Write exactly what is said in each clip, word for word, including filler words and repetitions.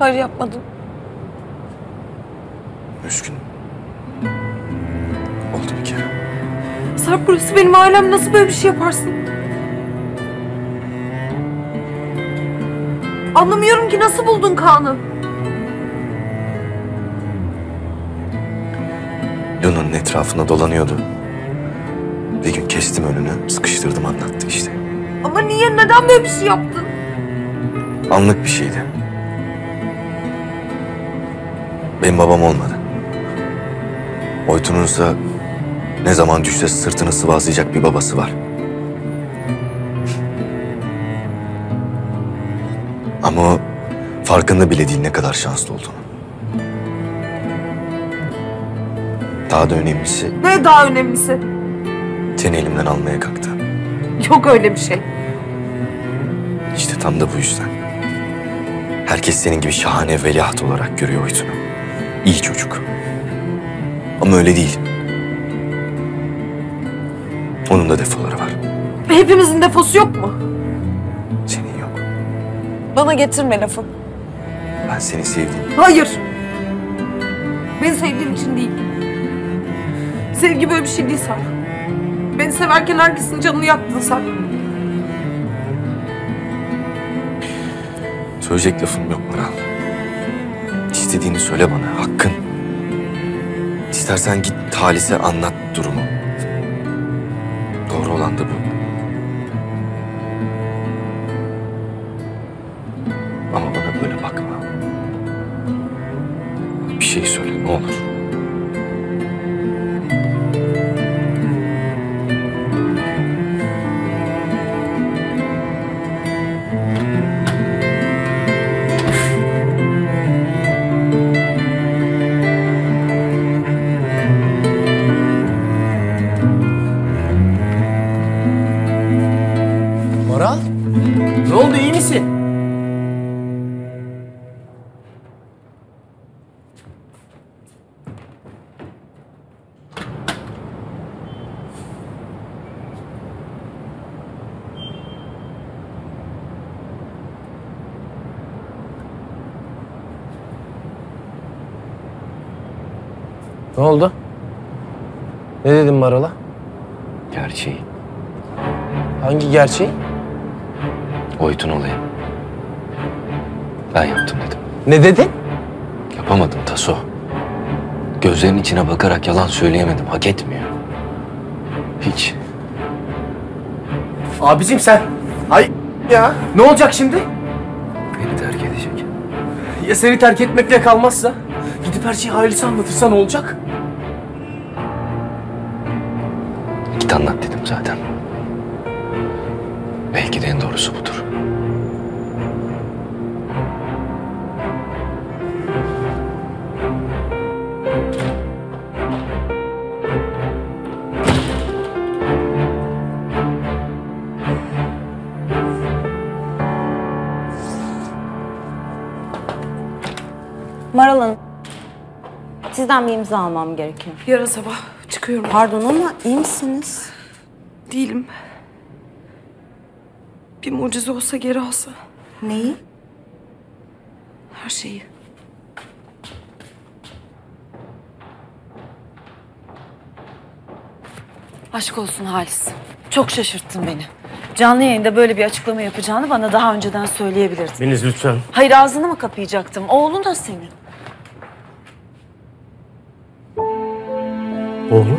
Hayır, yapmadım. Üzgünüm. Oldu bir kere. Sarp, burası benim ailem. Nasıl böyle bir şey yaparsın? Anlamıyorum ki, nasıl buldun Kaan'ı? Luna'nın etrafında dolanıyordu. Bir gün kestim önünü, sıkıştırdım, anlattı işte. Ama niye, neden böyle bir şey yaptın? Anlık bir şeydi. Benim babam olmadı. Oytun'unsa ne zaman düşse sırtını sıvazlayacak bir babası var. Ama o farkında bile değil ne kadar şanslı olduğunu. Daha da önemlisi... Ne daha önemlisi? Seni elimden almaya kalktı. Yok öyle bir şey. İşte tam da bu yüzden. Herkes senin gibi şahane veliaht olarak görüyor Oytun'u. İyi çocuk. Ama öyle değil. Onun da defoları var. Hepimizin defosu yok mu? Senin yok. Bana getirme lafı. Ben seni sevdim. Hayır. Beni sevdiğin için değil. Sevgi böyle bir şey değil Sarp. Beni severken herkesin canını yaktın Sarp. Söyleyecek lafım yok Maral. İstediğini söyle bana, hakkın. İstersen git Halis'e anlat durumu. Doğru olan da bu. Ama bana böyle bakma. Bir şey söyle, ne olur. Maral, ne oldu, iyi misin? Ne oldu? Ne dedin Maral'a? Gerçeği. Hangi gerçeği? Oytun olayı. Ben yaptım dedim. Ne dedin? Yapamadım Taso. Gözlerinin içine bakarak yalan söyleyemedim. Hak etmiyor. Hiç. Abicim sen... Ay ya, ne olacak şimdi? Beni terk edecek. Ya seni terk etmekle kalmazsa? Gidip her şeyi Halis'e anlatırsa ne olacak? Git anlat dedim zaten. Belki de en doğrusu budur. Maral Hanım, sizden bir imza almam gerekiyor. Yarın sabah çıkıyorum. Pardon ama iyi misiniz? Değilim. Bir mucize olsa, geri alsa. Neyi? Her şeyi. Aşk olsun Halis. Çok şaşırttın beni. Canlı yayında böyle bir açıklama yapacağını bana daha önceden söyleyebilirdin. Deniz lütfen. Hayır, ağzını mı kapayacaktım? Oğlun da senin. Oğlum?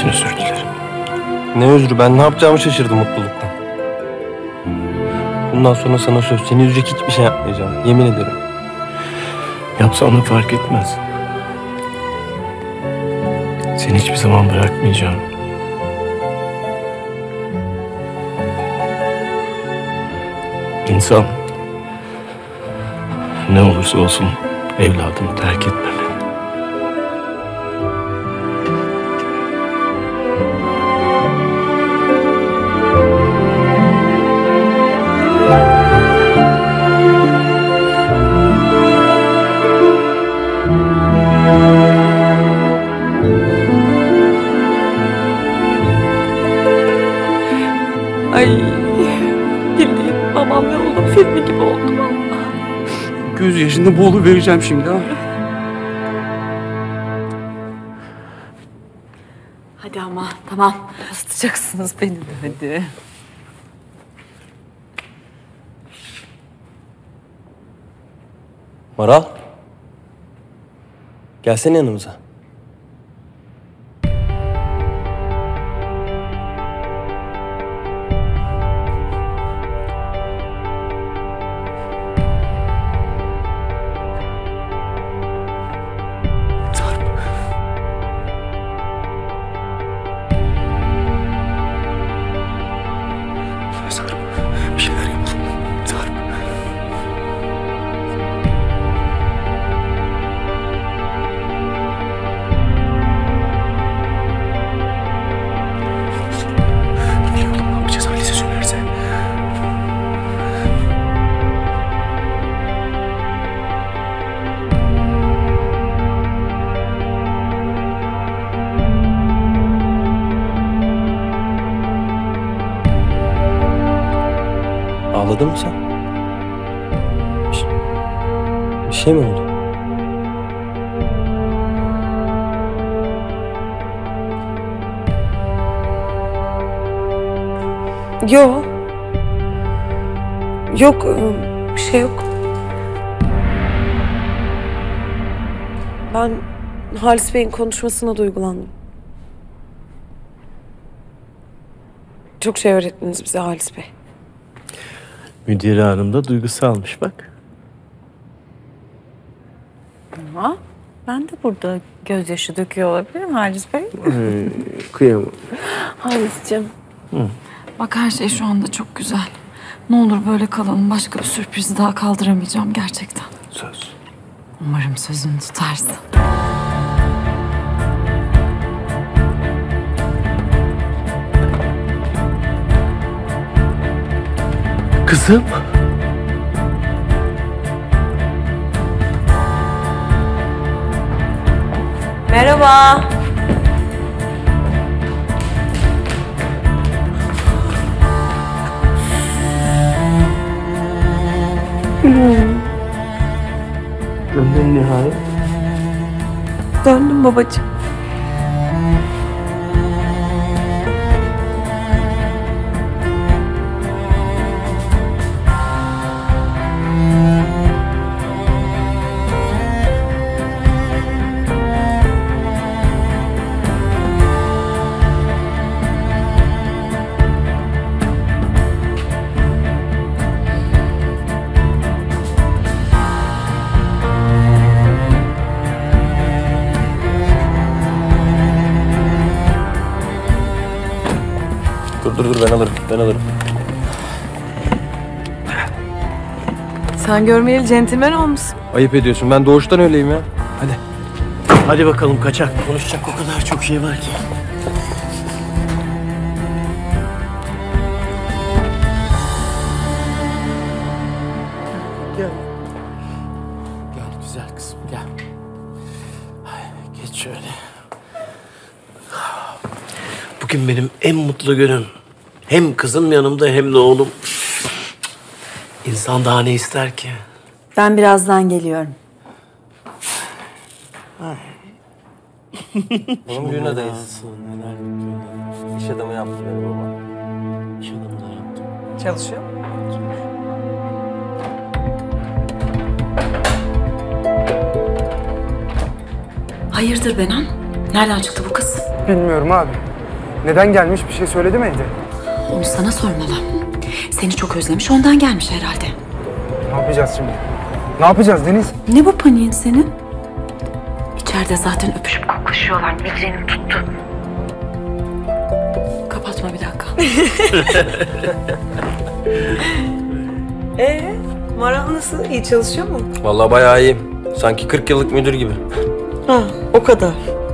için özür dilerim. Ne özrü, ben ne yapacağımı şaşırdım mutluluktan. Bundan sonra sana söz, seni üzecek hiçbir şey yapmayacağım. Yemin ederim. Yapsam da fark etmez. Seni hiçbir zaman bırakmayacağım. İnsan ne olursa olsun evladını terk etmemeli. Ay, bildiğin babam ve oğlum filmi gibi oldu valla. Göz yaşında boğulu vereceğim şimdi ha. Hadi ama tamam. Isıtacaksınız beni de hadi. Maral. Gelsene yanımıza. Sarp, bir şeyler yapalım. Sarp. Biliyorum, ne yapacağız Halis'e söylerse. Ağladın mı sen? Bir, şey- bir şey mi oldu? Yok. Yok, bir şey yok. Ben Halis Bey'in konuşmasına duygulandım. Çok şey öğrettiniz bize Halis Bey. Müdire hanım da duygusalmış bak. Ama ben de burada gözyaşı döküyor olabilirim Halis Bey. Kıyamam. Halis'ciğim. Bak her şey şu anda çok güzel. Ne olur böyle kalalım. Başka bir sürprizi daha kaldıramayacağım gerçekten. Söz. Umarım sözünü tutarsın. Kızım. Merhaba. Döndün nihayet. Döndüm babacığım. Dur dur dur, ben alırım, ben alırım. Sen görmeyeli centilmen olmuşsun. Ayıp ediyorsun, ben doğuştan öyleyim ya. Hadi. Hadi bakalım kaçak. Konuşacak o kadar çok şey var ki. Gel. Gel güzel kızım gel. Ay, geç şöyle. Bugün benim en mutlu günüm. Hem kızım yanımda hem de oğlum. İnsan daha ne ister ki? Ben birazdan geliyorum. Oğlum düğün adayız. İş adamı yaptı beni baba. İş adamı da yaptım. Çalışıyor. Hayırdır Benan? Nereden çıktı bu kız? Bilmiyorum abi. Neden gelmiş, bir şey söyledi mi evde? Onu sana sormalı. Seni çok özlemiş, ondan gelmiş herhalde. Ne yapacağız şimdi? Ne yapacağız Deniz? Ne bu paniğin senin? İçeride zaten öpüşüp koklaşıyorlar. Migrenim tuttu. Kapatma bir dakika. Ee, Maral nasıl? İyi çalışıyor mu? Vallahi bayağı iyi. Sanki kırk yıllık müdür gibi. Ha, o kadar.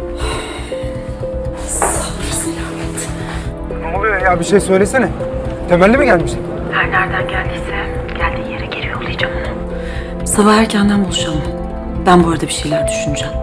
Ne oluyor ya, bir şey söylesene. Temelli mi gelmiş? Her nereden geldiyse geldiği yere geri yollayacağım onu. Sabah erkenden buluşalım. Ben bu arada bir şeyler düşüneceğim.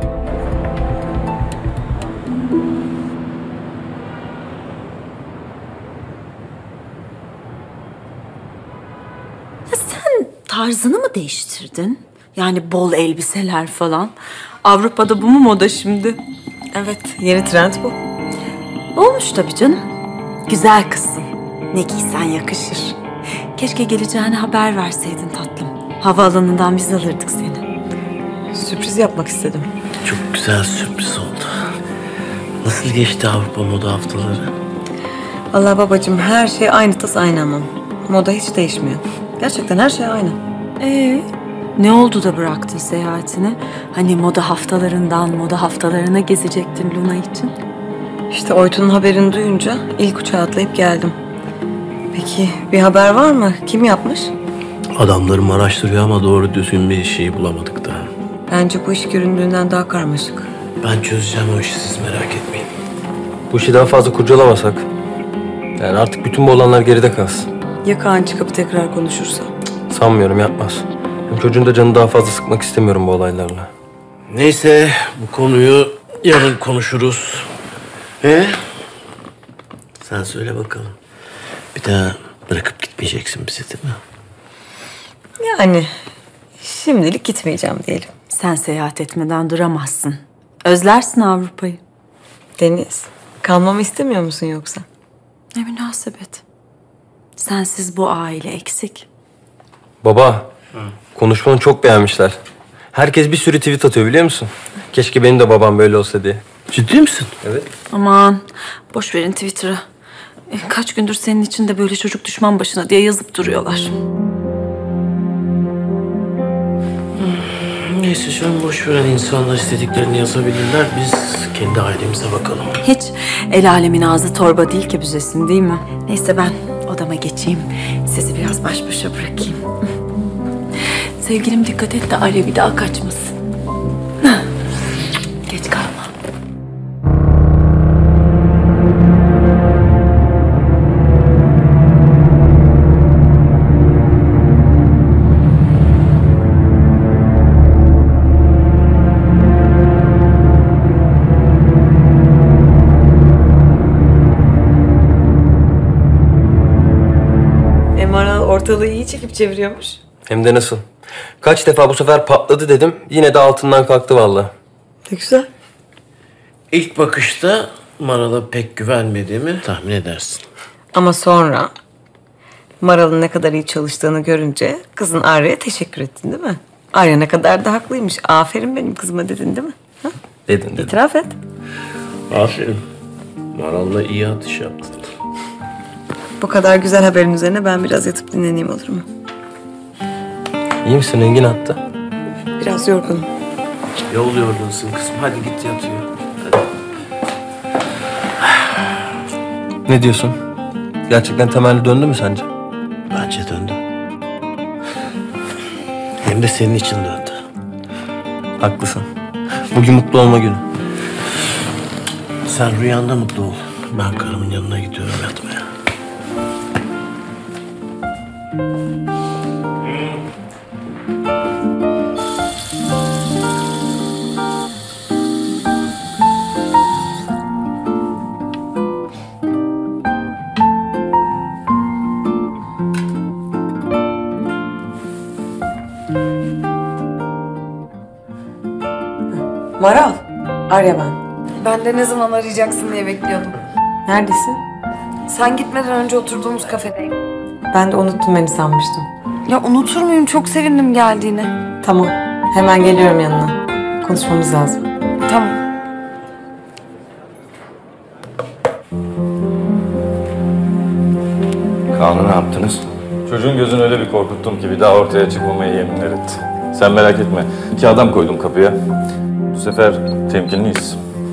Ya sen tarzını mı değiştirdin? Yani bol elbiseler falan. Avrupa'da bu mu moda şimdi? Evet, yeni trend bu. Olmuş tabii canım. Güzel kızsın. Ne giysen yakışır. Keşke geleceğini haber verseydin tatlım. Havaalanından biz alırdık seni. Sürpriz yapmak istedim. Çok güzel sürpriz oldu. Nasıl geçti Avrupa moda haftaları? Allah babacığım, her şey aynı tas aynı ama. Moda hiç değişmiyor. Gerçekten her şey aynı. Ee, ne oldu da bıraktın seyahatini? Hani moda haftalarından moda haftalarına gezecektin Luna için. İşte Oytun'un haberini duyunca ilk uçağa atlayıp geldim. Peki bir haber var mı? Kim yapmış? Adamlarım araştırıyor ama doğru düzgün bir şey bulamadık da. Bence bu iş göründüğünden daha karmaşık. Ben çözeceğim o işi, siz merak etmeyin. Bu işi daha fazla kurcalamasak. Yani artık bütün bu olanlar geride kalsın. Ya Kaan çıkıp tekrar konuşursa? Sanmıyorum, yapmaz. Hem çocuğun da canını daha fazla sıkmak istemiyorum bu olaylarla. Neyse, bu konuyu yarın konuşuruz. He? Sen söyle bakalım. Bir daha bırakıp gitmeyeceksin bizi, değil mi? Yani şimdilik gitmeyeceğim diyelim. Sen seyahat etmeden duramazsın. Özlersin Avrupa'yı. Deniz, kalmamı istemiyor musun yoksa? Ne münasebet. Sensiz bu aile eksik. Baba, konuşmanı çok beğenmişler. Herkes bir sürü tweet atıyor, biliyor musun? Keşke benim de babam böyle olsa diye. Ciddi misin? Evet. Aman boş verin Twitter'ı. E, kaç gündür senin için de böyle çocuk düşman başına diye yazıp duruyorlar. Neyse, şu an boş veren insanlar istediklerini yazabilirler. Biz kendi ailemize bakalım. Hiç el alemin ağzı torba değil ki büzesin, değil mi? Neyse ben odama geçeyim. Sizi biraz baş başa bırakayım. Sevgilim dikkat et de Arya bir daha kaçmasın. Geç kalma. Maral ortalığı iyi çekip çeviriyormuş. Hem de nasıl? Kaç defa bu sefer patladı dedim. Yine de altından kalktı vallahi. Ne güzel. İlk bakışta Maral'a pek güvenmediğimi tahmin edersin. Ama sonra Maral'ın ne kadar iyi çalıştığını görünce kızın Arya'ya teşekkür ettin, değil mi? Arya ne kadar da haklıymış. Aferin benim kızıma dedin, değil mi? Ha? Dedin dedim. İtiraf et. Aferin. Maral'la iyi atış yaptın. Bu kadar güzel haberin üzerine ben biraz yatıp dinleneyim, olur mu? İyi misin? Rengin hatta. Biraz yorgunum. Yol yorgunsun kızım. Hadi git yat uyu. Hadi. Ne diyorsun? Gerçekten temelli döndü mü sence? Bence döndü. Hem de senin için döndü. Haklısın. Bugün mutlu olma günü. Sen rüyanda mutlu ol. Ben karımın yanına gidiyorum yatmaya. Maral. Arya ben. Ben de ne zaman arayacaksın diye bekliyordum. Neredesin? Sen gitmeden önce oturduğumuz kafedeyim. Ben de unuttun beni sanmıştım. Ya unutur muyum? Çok sevindim geldiğine. Tamam. Hemen geliyorum yanına. Konuşmamız lazım. Tamam. Kaan'ı ne yaptınız? Çocuğun gözünü öyle bir korkuttum ki bir daha ortaya çıkmamaya yeminler etti. Sen merak etme. İki adam koydum kapıya. Bu sefer temkinliyiz.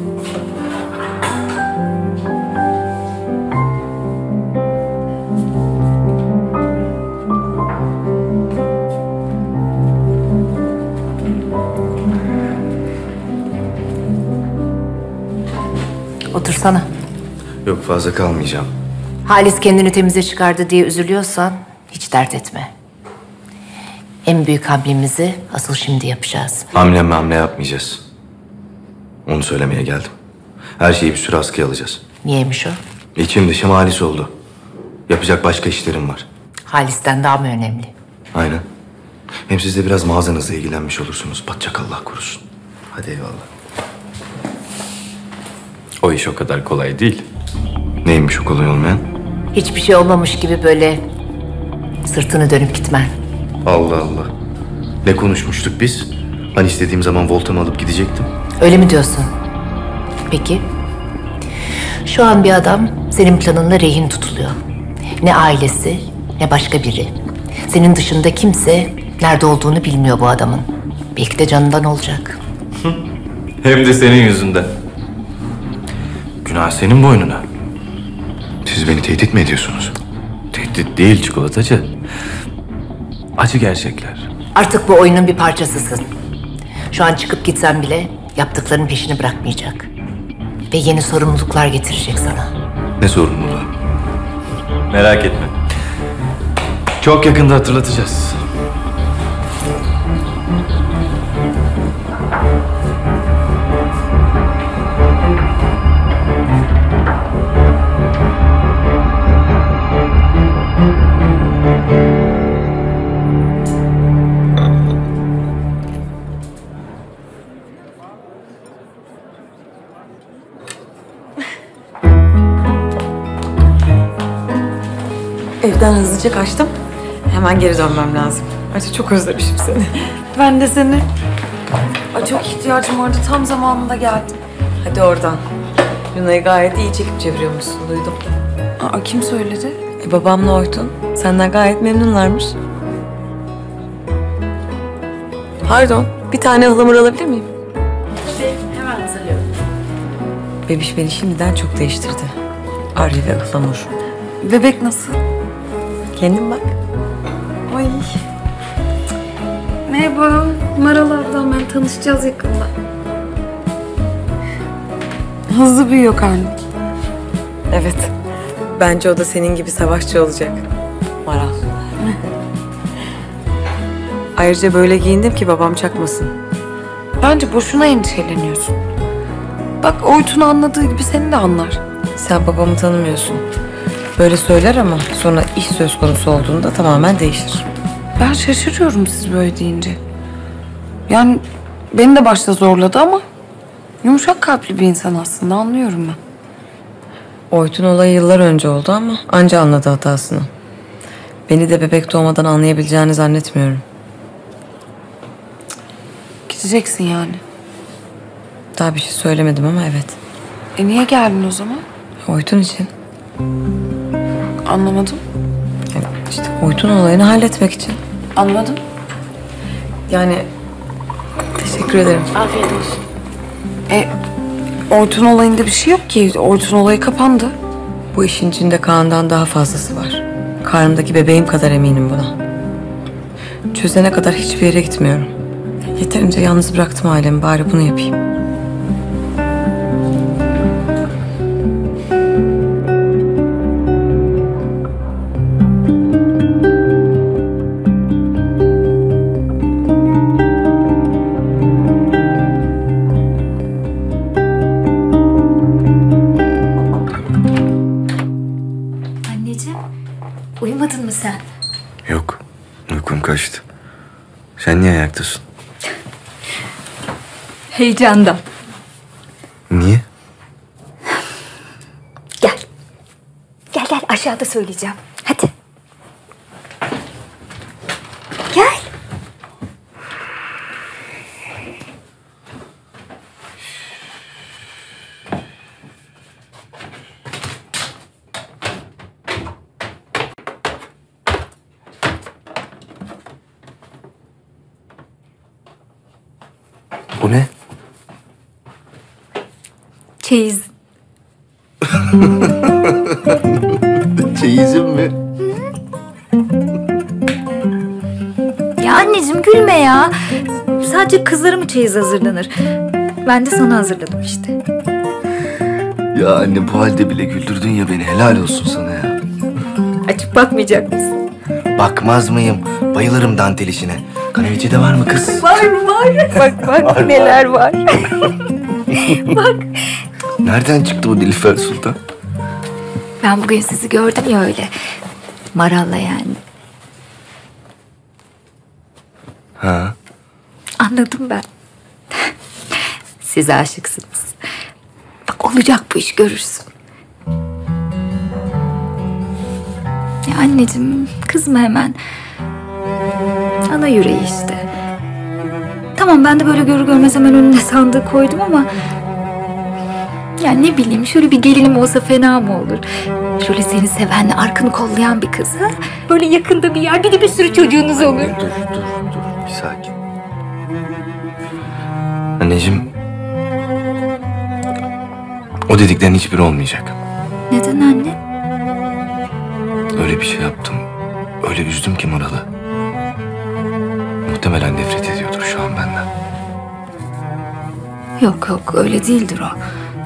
Otursana. Yok, fazla kalmayacağım. Halis kendini temize çıkardı diye üzülüyorsan hiç dert etme. En büyük hamlemizi asıl şimdi yapacağız. Hamle hamle yapmayacağız. Onu söylemeye geldim. Her şeyi bir süre askıya alacağız. Niyeymiş o? İçim dışım Halis oldu. Yapacak başka işlerim var. Halis'ten daha mı önemli? Aynen. Hem siz de biraz mağazanızla ilgilenmiş olursunuz. Batacak Allah korusun. Hadi eyvallah. O iş o kadar kolay değil. Neymiş o kolay olmayan? Hiçbir şey olmamış gibi böyle sırtını dönüp gitmen. Allah Allah. Ne konuşmuştuk biz? Hani istediğim zaman voltamı alıp gidecektim. Öyle mi diyorsun? Peki. Şu an bir adam senin planınla rehin tutuluyor. Ne ailesi ne başka biri. Senin dışında kimse nerede olduğunu bilmiyor bu adamın. Belki de canından olacak. Hem de senin yüzünden. Günah senin boynuna. Siz beni tehdit mi ediyorsunuz? Tehdit değil çikolatacı. Acı gerçekler. Artık bu oyunun bir parçasısın. Şu an çıkıp gitsen bile yaptıklarının peşini bırakmayacak. Ve yeni sorumluluklar getirecek sana. Ne sorumluluğu? Merak etme. Çok yakında hatırlatacağız. Evden hızlıca kaçtım. Hemen geri dönmem lazım. Artık çok özlemişim seni. Ben de seni. Ay çok ihtiyacım vardı. Tam zamanında geldim. Hadi oradan. Luna'yı gayet iyi çekip çeviriyormuşsun, duydum. Aa, kim söyledi? E, babamla Oytun. Senden gayet memnunlarmış. Pardon, bir tane ıhlamur alabilir miyim? Hemen hazırlıyorum. Bebiş beni şimdiden çok değiştirdi. Arya ve ıhlamur. Bebek nasıl? Kendin bak. Ay. Merhaba. Maral ablam, ben tanışacağız yakında. Hızlı büyüyor karnım. Evet. Bence o da senin gibi savaşçı olacak. Maral. Ayrıca böyle giyindim ki babam çakmasın. Bence boşuna endişeleniyorsun. Bak Oytun'u anladığı gibi seni de anlar. Sen babamı tanımıyorsun. Böyle söyler ama sonra iş söz konusu olduğunda tamamen değişir. Ben şaşırıyorum siz böyle deyince. Yani beni de başta zorladı ama yumuşak kalpli bir insan aslında, anlıyorum ben. Oytun olayı yıllar önce oldu ama anca anladı hatasını. Beni de bebek doğmadan anlayabileceğini zannetmiyorum. Gideceksin yani. Daha bir şey söylemedim ama evet. E niye geldin o zaman? Oytun için. Anlamadım. Yani işte Oytun olayını halletmek için. Anladım. Yani teşekkür ederim. Afiyet olsun. E Oytun olayında bir şey yok ki. Oytun olayı kapandı. Bu işin içinde Kaan'dan daha fazlası var. Karnımdaki bebeğim kadar eminim buna. Çözene kadar hiçbir yere gitmiyorum. Yeterince yalnız bıraktım ailemi, bari bunu yapayım. Anneciğim, uyumadın mı sen? Yok. Uykum kaçtı. Sen niye ayaktasın? Heyecandan. Niye? Gel. Gel gel, aşağıda söyleyeceğim. Hadi. Gel. Çeyiz. Çeyizim mi? Ya anneciğim gülme ya. Sadece kızlara mı çeyiz hazırlanır? Ben de sana hazırladım işte. Ya anne bu halde bile güldürdün ya beni. Helal olsun sana ya. Açıp bakmayacak mısın? Bakmaz mıyım? Bayılırım dantel işine. Kanevicide var mı kız? Var var. Bak bak Var, neler var. Bak. Nereden çıktı bu Nilüfer Sultan? Ben bugün sizi gördüm ya öyle. Maral'la yani. Ha? Anladım ben. Siz aşıksınız. Bak olacak bu iş görürsün. Ya anneciğim kızma hemen. Ana yüreği işte. Tamam ben de böyle görür görmez hemen önüne sandığı koydum ama... Ya ne bileyim şöyle bir gelinim olsa fena mı olur? Şöyle seni sevenle arkanı kollayan bir kız ha? Böyle yakında bir yer bir de bir sürü çocuğunuz olur. Dur dur dur bir sakin. Anneciğim. O dediklerin hiçbiri olmayacak. Neden anne? Öyle bir şey yaptım. Öyle üzdüm ki Maral'ı. Muhtemelen nefret ediyordur şu an benden. Yok yok öyle değildir o.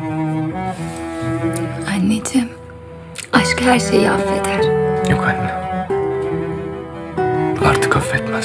Anneciğim, aşk her şeyi affeder. Yok anne. Artık affetmez.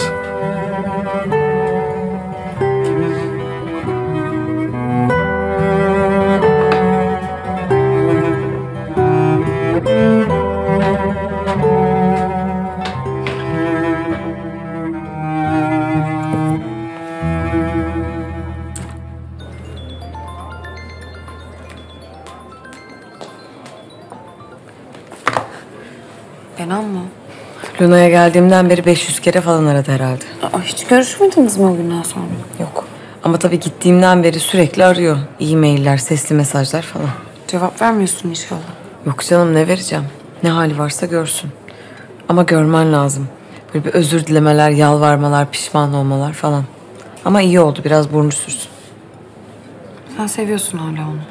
Kenan mı? Luna'ya geldiğimden beri beş yüz kere falan aradı herhalde. Aa, hiç görüşmediniz mi o günden sonra? Yok. Ama tabii gittiğimden beri sürekli arıyor. E-mailler, sesli mesajlar falan. Cevap vermiyorsun inşallah. Yok canım ne vereceğim? Ne hali varsa görsün. Ama görmen lazım. Böyle bir özür dilemeler, yalvarmalar, pişman olmalar falan. Ama iyi oldu. Biraz burnu sürsün. Sen seviyorsun hala onu.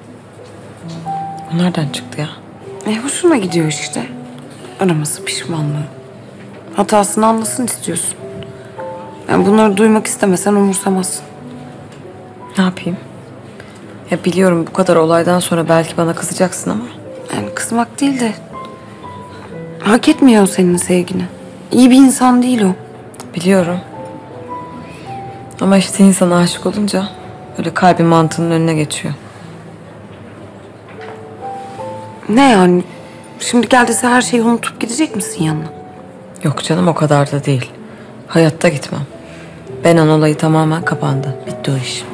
O nereden çıktı ya? E hoşuna gidiyor işte. Araması, pişmanlığı. Hatasını anlasın istiyorsun. Yani bunları duymak istemesen umursamazsın. Ne yapayım? Ya biliyorum bu kadar olaydan sonra belki bana kızacaksın ama. Yani kızmak değil de... Hak etmiyor senin sevgini. İyi bir insan değil o. Biliyorum. Ama işte insan aşık olunca öyle kalbi mantığının önüne geçiyor. Ne yani? Şimdi gel dese her şeyi unutup gidecek misin yanına? Yok canım o kadar da değil. Hayatta gitmem. Benan olayı tamamen kapandı. Bitti o iş.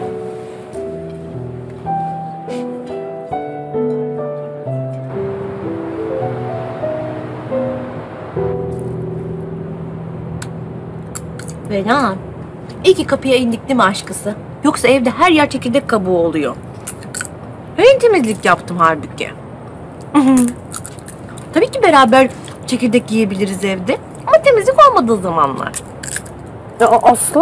Benan, iyi ki kapıya indik değil mi aşkısı? Yoksa evde her yer çekirdek kabuğu oluyor. Ben temizlik yaptım halbuki. Tabii ki beraber çekirdek yiyebiliriz evde. Ama temizlik olmadığı zamanlar. Ya Aslı?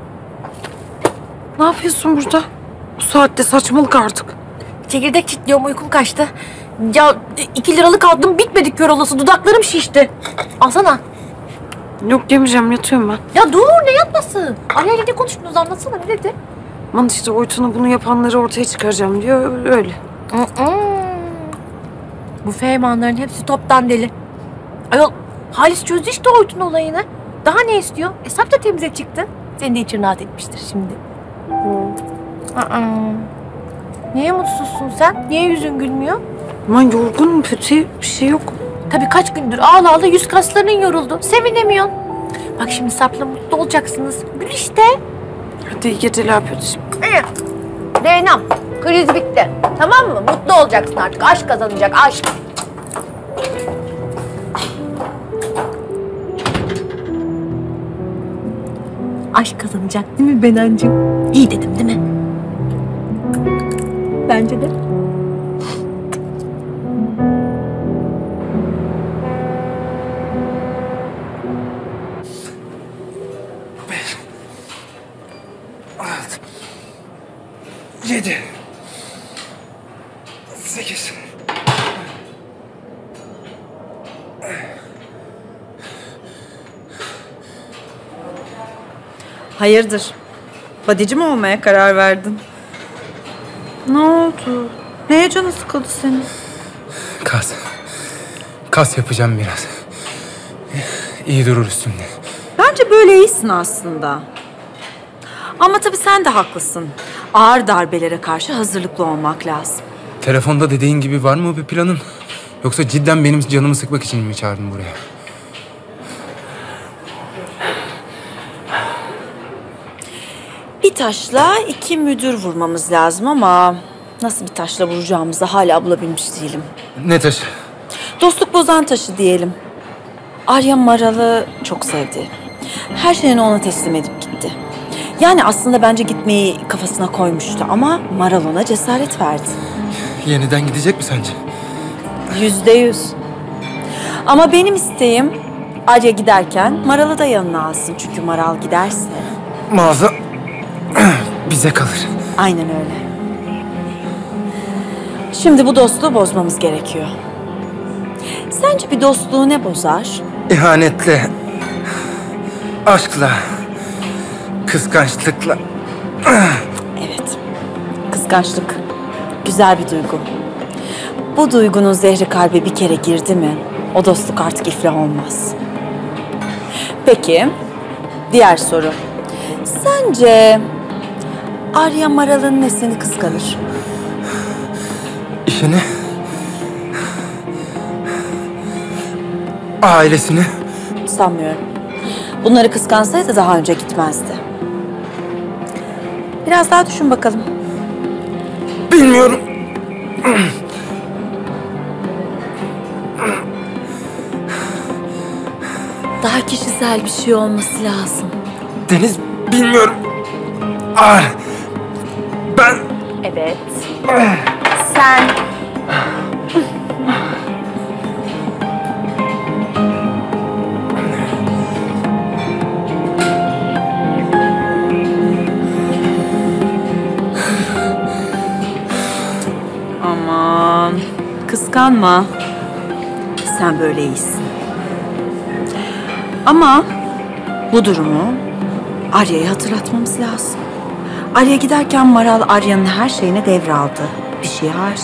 Ne yapıyorsun burada? Bu saatte saçmalık artık. Çekirdek çitliyorum, uykum kaçtı. Ya iki liralık aldım, bitmedi kör olası. Dudaklarım şişti. Alsana. Yok yemeyeceğim, yatıyorum ben. Ya dur, ne yapması? Araya ne konuştunuz, anlatsana, ne dedi? Aman işte Oytun'a bunu yapanları ortaya çıkaracağım diyor, öyle. Bu Feymanların hepsi toptan deli. Ayol, Halis çözdü işte Oytun olayını. Daha ne istiyor? Hesap da temize çıktı. Senin de için rahat etmiştir şimdi. Aa. Niye mutsuzsun sen? Niye yüzün gülmüyor? Aman yorgunum, kötü bir şey yok. Tabii kaç gündür ağla ağla yüz kasların yoruldu. Sevinemiyorsun. Bak şimdi Sarp'la mutlu olacaksınız. Gül işte. Hadi iyi geceler Pötüş'üm. Zeynep, kriz bitti. Tamam mı? Mutlu olacaksın artık. Aşk kazanacak, aşk. Aşk kazanacak değil mi Benancığım? İyi dedim değil mi? Bence de. Yedi. Hayırdır? Badici mi olmaya karar verdin? Ne oldu? Neye canı sıkıldı senin? Kas. Kas yapacağım biraz. İyi durur üstümde. Bence böyle iyisin aslında. Ama tabii sen de haklısın. Ağır darbelere karşı hazırlıklı olmak lazım. Telefonda dediğin gibi var mı bir planın? Yoksa cidden benim canımı sıkmak için mi çağırdın buraya? Bir taşla iki müdür vurmamız lazım ama nasıl bir taşla vuracağımızı hala bulabilmiş değilim. Ne taşı? Dostluk bozan taşı diyelim. Arya Maral'ı çok sevdi. Her şeyini ona teslim edip gitti. Yani aslında bence gitmeyi kafasına koymuştu ama Maral ona cesaret verdi. Yeniden gidecek mi sence? Yüzde yüz. Ama benim isteğim Arya giderken Maral'ı da yanına alsın. Çünkü Maral giderse... Mağaza bize kalır. Aynen öyle. Şimdi bu dostluğu bozmamız gerekiyor. Sence bir dostluğu ne bozar? İhanetle, aşkla, kıskançlıkla. Evet, kıskançlık. Güzel bir duygu. Bu duygunun zehri kalbe bir kere girdi mi, o dostluk artık iflah olmaz. Peki, diğer soru. Sence Arya Maral'ın nesini kıskanır? İşini, ailesini. Sanmıyorum. Bunları kıskansaydı daha önce gitmezdi. Biraz daha düşün bakalım. Bilmiyorum. Daha kişisel bir şey olması lazım. Deniz, bilmiyorum. Ah, ben... Evet. Sen... Aman, kıskanma. Sen böyle iyisin. Ama bu durumu Arya'ya hatırlatmamız lazım. Arya giderken Maral Arya'nın her şeyine devraldı. Bir şey hariç.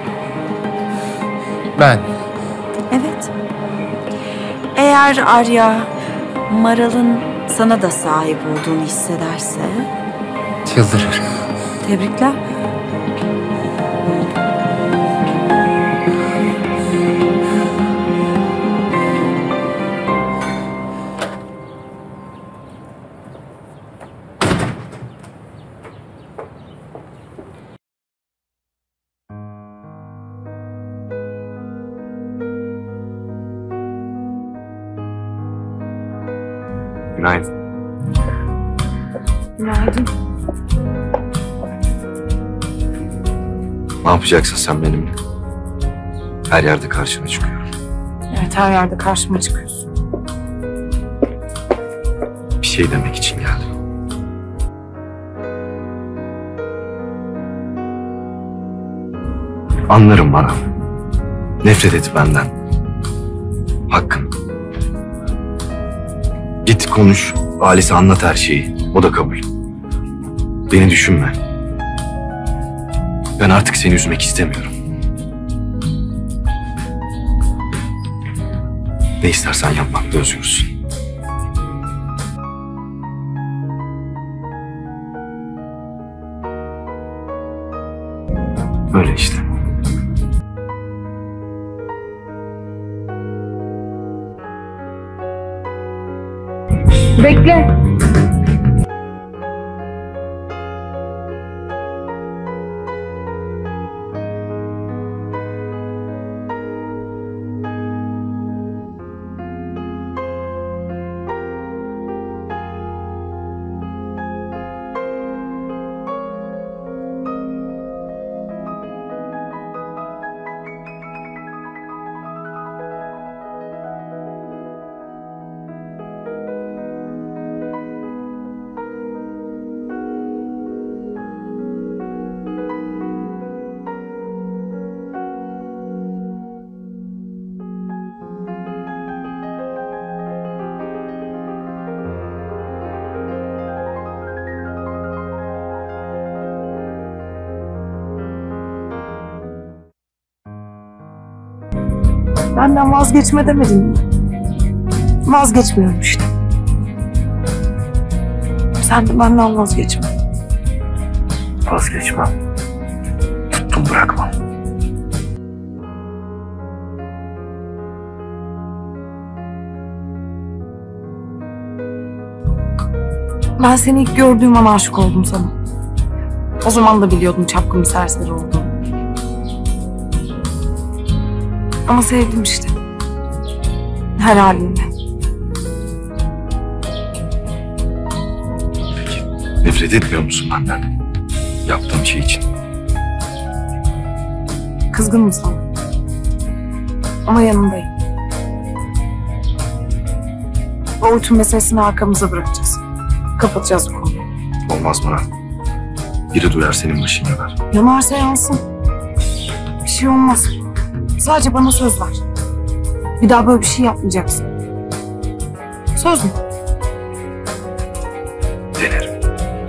Ben. Evet. Eğer Arya Maral'ın sana da sahip olduğunu hissederse... Çıldırır. Tebrikler. Günaydın. Günaydın. Ne yapacaksın sen benimle? Her yerde karşına çıkıyorum. Evet, her yerde karşıma çıkıyorsun. Bir şey demek için geldim. Anlarım Maral. Nefret et benden. Hakkın. Git konuş, ailesi anlat her şeyi. O da kabul. Beni düşünme. Ben artık seni üzmek istemiyorum. Ne istersen yapmakta özgürsün. Böyle işte. Bekle. Benden vazgeçme demedin mi? Vazgeçmiyorum işte. Sen de benden vazgeçme. Vazgeçmem. Tuttum bırakmam. Ben seni ilk gördüğüm an aşık oldum sana. O zaman da biliyordum çapkın bir serseri olduğunu. Ama sevdim işte. Her halinle. Nefret etmiyor musun benden? Yaptığım şey için. Kızgınım sana. Ama yanındayım. O Oytun meselesini arkamıza bırakacağız. Kapatacağız bu konuyu. Olmaz Murat. Biri duyar senin başın yanar. Yanarsa yansın. Bir şey olmaz. Sadece bana söz ver. Bir daha böyle bir şey yapmayacaksın. Söz mü? Denerim.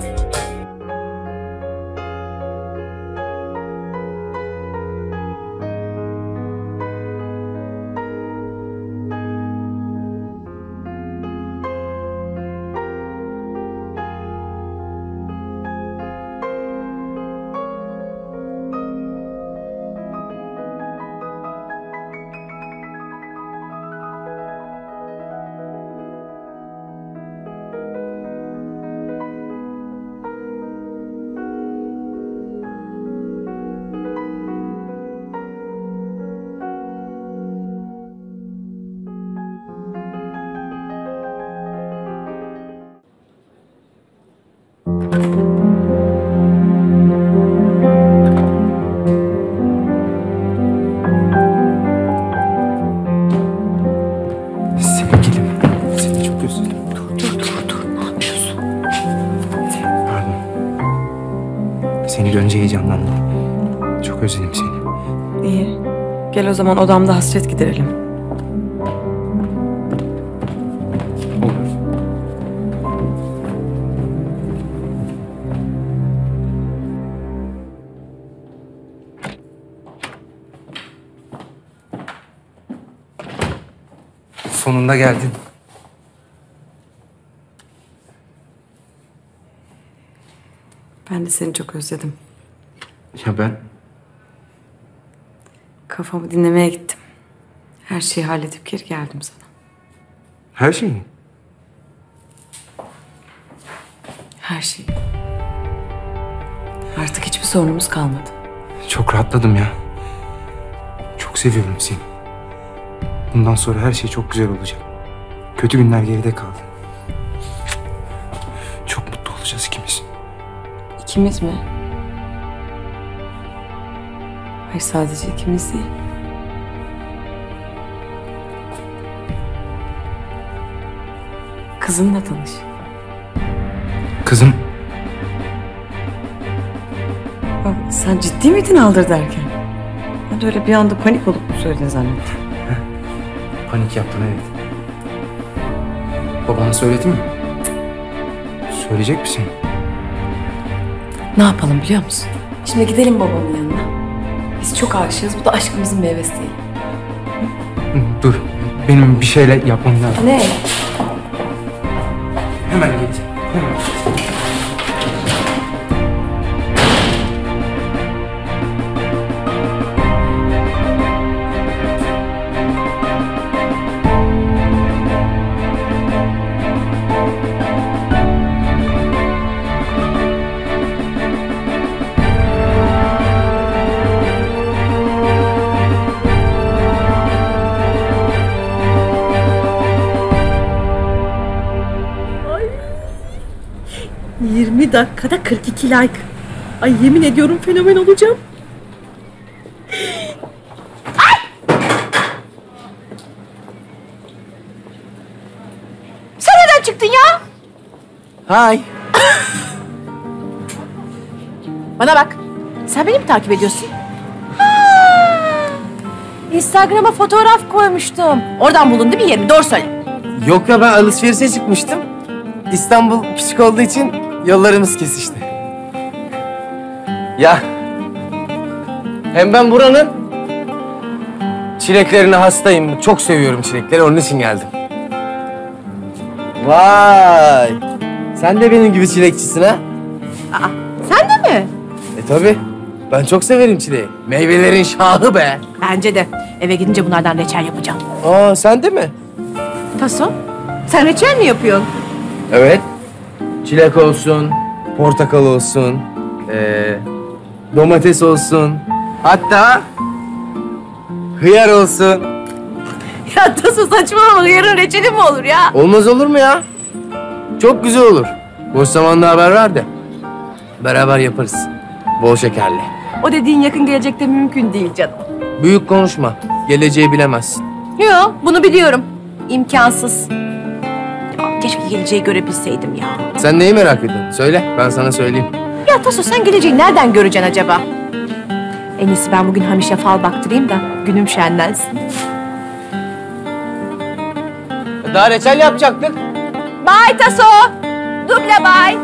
Sevgilim, seni çok özledim. Dur, Dur dur dur. Ne yapıyorsun? pardon. Seni görünce heyecanlandım. Çok özledim seni. İyi. Gel o zaman odamda hasret giderelim. Olur. Sonunda geldin. Ben de seni çok özledim. Ya ben? Kafamı dinlemeye gittim. Her şeyi halledip geri geldim sana. Her şey mi? Her şey. Artık hiçbir sorunumuz kalmadı. Çok rahatladım ya. Çok seviyorum seni. Bundan sonra her şey çok güzel olacak. Kötü günler geride kaldı. Çok mutlu olacağız ikimiz. İkimiz mi? Hayır, sadece ikimiz değil. Kızınla tanış. Kızım. Bak, sen ciddi miydin aldır derken? Ben de öyle bir anda panik olup söyledin zannettim. Panik yaptın, evet. Babana söyledin mi? Söyleyecek misin? Ne yapalım biliyor musun? Şimdi gidelim babamın yanına. Biz çok aşığız. Bu da aşkımızın meyvesi değil. Hı, dur. Benim bir şeyler yapmam lazım. Ne? Hemen git. Hemen. yirmi dakikada kırk iki like. Ay yemin ediyorum fenomen olacağım. Ay! Sen nereden çıktın ya? Hay. Bana bak. Sen beni mi takip ediyorsun? Ha! Instagram'a fotoğraf koymuştum. Oradan bulundu bir yerimi. Doğru söyle. Yok ya, ben alışverişe çıkmıştım. İstanbul küçük olduğu için yollarımız kesişti. Ya. Hem ben buranın Çileklerine hastayım. Çok seviyorum çilekleri. Onun için geldim. Vay! Sen de benim gibi çilekçisin ha? Aa, sen de mi? E tabii. Ben çok severim çileği. Meyvelerin şahı be. Bence de. Eve gidince bunlardan reçel yapacağım. Aa, sen de mi? Taso, sen reçel mi yapıyorsun? Evet. Çilek olsun, portakal olsun, ee, domates olsun. Hatta hıyar olsun. Ya Taso saçmalama, yarın reçeli mi olur ya? Olmaz olur mu ya? Çok güzel olur. Boş zamanda haber ver de beraber yaparız. Bol şekerli. O dediğin yakın gelecekte mümkün değil canım. Büyük konuşma. Geleceği bilemezsin. Yo, bunu biliyorum. İmkansız. Ya, keşke geleceği görebilseydim ya. Sen neyi merak ediyorsun? Söyle, ben sana söyleyeyim. Ya Taso, sen geleceği nereden göreceksin acaba? En iyisi ben bugün Hamiş'e fal baktırayım da günüm şenlensin. Daha reçel yapacaktık. Bye Taso. Duble bye.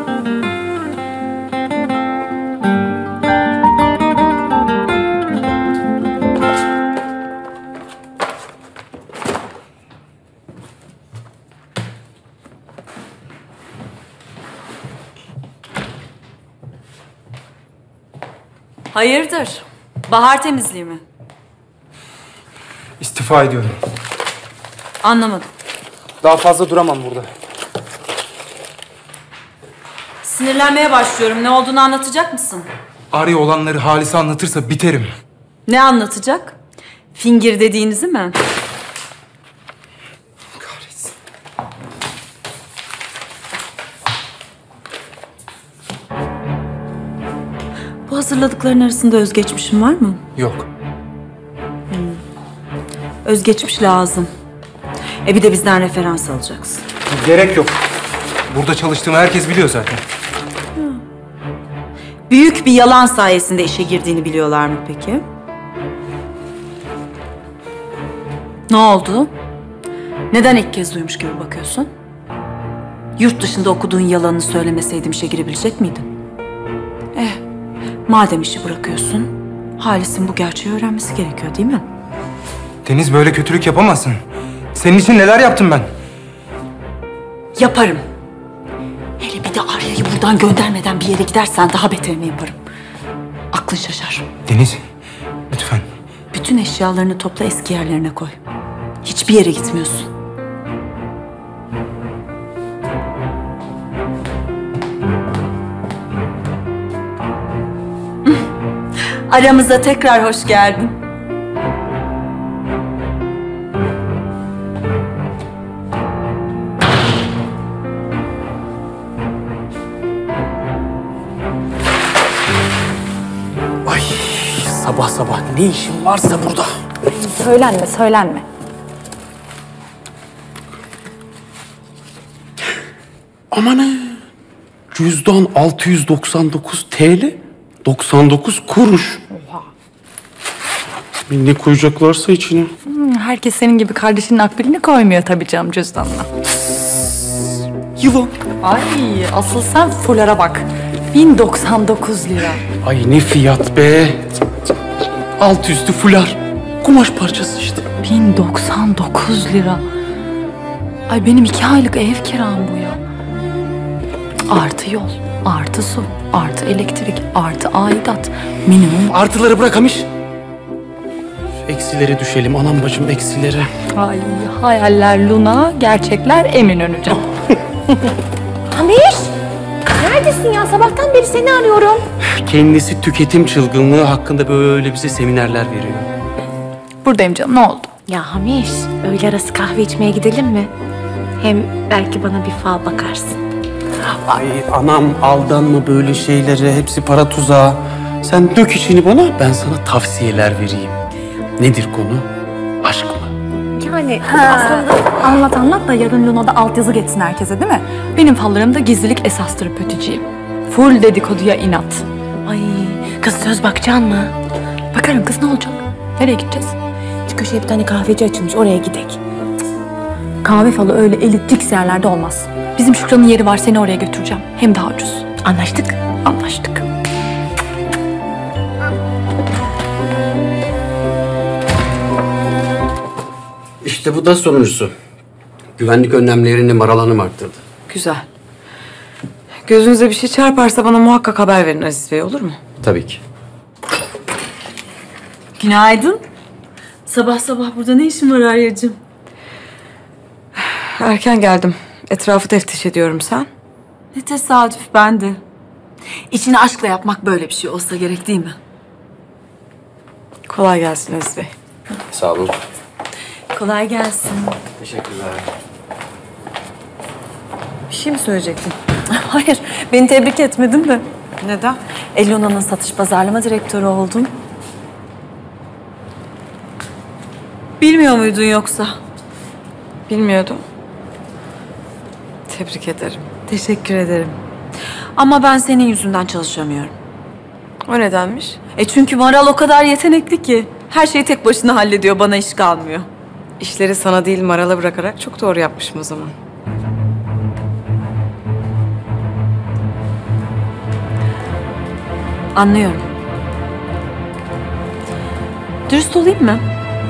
Hayırdır? Bahar temizliği mi? İstifa ediyorum. Anlamadım. Daha fazla duramam burada. Sinirlenmeye başlıyorum. Ne olduğunu anlatacak mısın? Arya olanları Halis'e anlatırsa biterim. Ne anlatacak? Fingir dediğinizi mi? Kahretsin. Bu hazırladıkların arasında özgeçmişin var mı? Yok. Özgeçmiş lazım. E bir de bizden referans alacaksın. Gerek yok. Burada çalıştığımı herkes biliyor zaten. Büyük bir yalan sayesinde işe girdiğini biliyorlar mı peki? Ne oldu? Neden ilk kez duymuş gibi bakıyorsun? Yurt dışında okuduğun yalanını söylemeseydim işe girebilecek miydin? Eh, madem işi bırakıyorsun, Halis'in bu gerçeği öğrenmesi gerekiyor değil mi? Deniz, böyle kötülük yapamazsın. Senin için neler yaptım ben? Yaparım. Hele bir de Arya'yı buradan göndermeden bir yere gidersen daha beterini yaparım. Aklın şaşar. Deniz, lütfen. Bütün eşyalarını topla, eski yerlerine koy. Hiçbir yere gitmiyorsun. Aramıza tekrar hoş geldin. Ay, sabah sabah ne işin varsa burada. Söylenme, söylenme. Amanı. Cüzdan altı yüz doksan dokuz TL, doksan dokuz kuruş. Oha. Ne koyacaklarsa içine. Hmm, herkes senin gibi kardeşinin akbilini koymuyor tabii canım cüzdanına. Yılan. Ay, asıl sen fulara bak. bin doksan dokuz lira. Ay ne fiyat be. Alt üstü fular. Kumaş parçası işte. bin doksan dokuz lira. Ay benim iki aylık ev kiram bu ya. Artı yol, artı su, artı elektrik, artı aidat. Minimum. Artıları bırakamış. Eksilere düşelim anam bacım, eksilere. Ay hayaller Luna, gerçekler Eminönü canım. Hamiş! Neredesin ya? Sabahtan beri seni arıyorum. Kendisi tüketim çılgınlığı hakkında böyle bize seminerler veriyor. Buradayım canım, ne oldu? Ya Hamiş, öğle arası kahve içmeye gidelim mi? Hem belki bana bir fal bakarsın. Ay anam, aldanma böyle şeylere, hepsi para tuzağı. Sen dök içini bana, ben sana tavsiyeler vereyim. Nedir konu? Aşk mı? Yani aslında... Anlat anlat da yarın Luna'da altyazı geçsin herkese değil mi? Benim fallarımda gizlilik esastır pötücüğüm. Full dedikoduya inat. Ay kız, söz bakacaksın mı? Bakarım kız, ne olacak? Nereye gideceğiz? Şu köşeye bir tane kahveci açılmış, oraya gidek. Kahve falı öyle elit lüks yerlerde olmaz. Bizim Şükran'ın yeri var, seni oraya götüreceğim. Hem daha ucuz. Anlaştık. Anlaştık. İşte bu da sonuncusu. Güvenlik önlemlerini Maral Hanım arttırdı. Güzel. Gözünüze bir şey çarparsa bana muhakkak haber verin Aziz Bey, olur mu? Tabii ki. Günaydın. Sabah sabah burada ne işin var Arya'cığım? Erken geldim. Etrafı teftiş ediyorum, sen? Ne tesadüf, ben de. İçini aşkla yapmak böyle bir şey olsa gerek değil mi? Kolay gelsin Aziz Bey. Sağ olun. Kolay gelsin. Teşekkürler. Bir şey mi söyleyecektin? Hayır, beni tebrik etmedin de. Neden? Elona'nın satış pazarlama direktörü oldun. Bilmiyor muydun yoksa? Bilmiyordum. Tebrik ederim. Teşekkür ederim. Ama ben senin yüzünden çalışamıyorum. O nedenmiş? E çünkü Maral o kadar yetenekli ki. Her şeyi tek başına hallediyor, bana iş kalmıyor. İşleri sana değil Maral'a bırakarak çok doğru yapmışım o zaman. Anlıyorum. Dürüst olayım mı?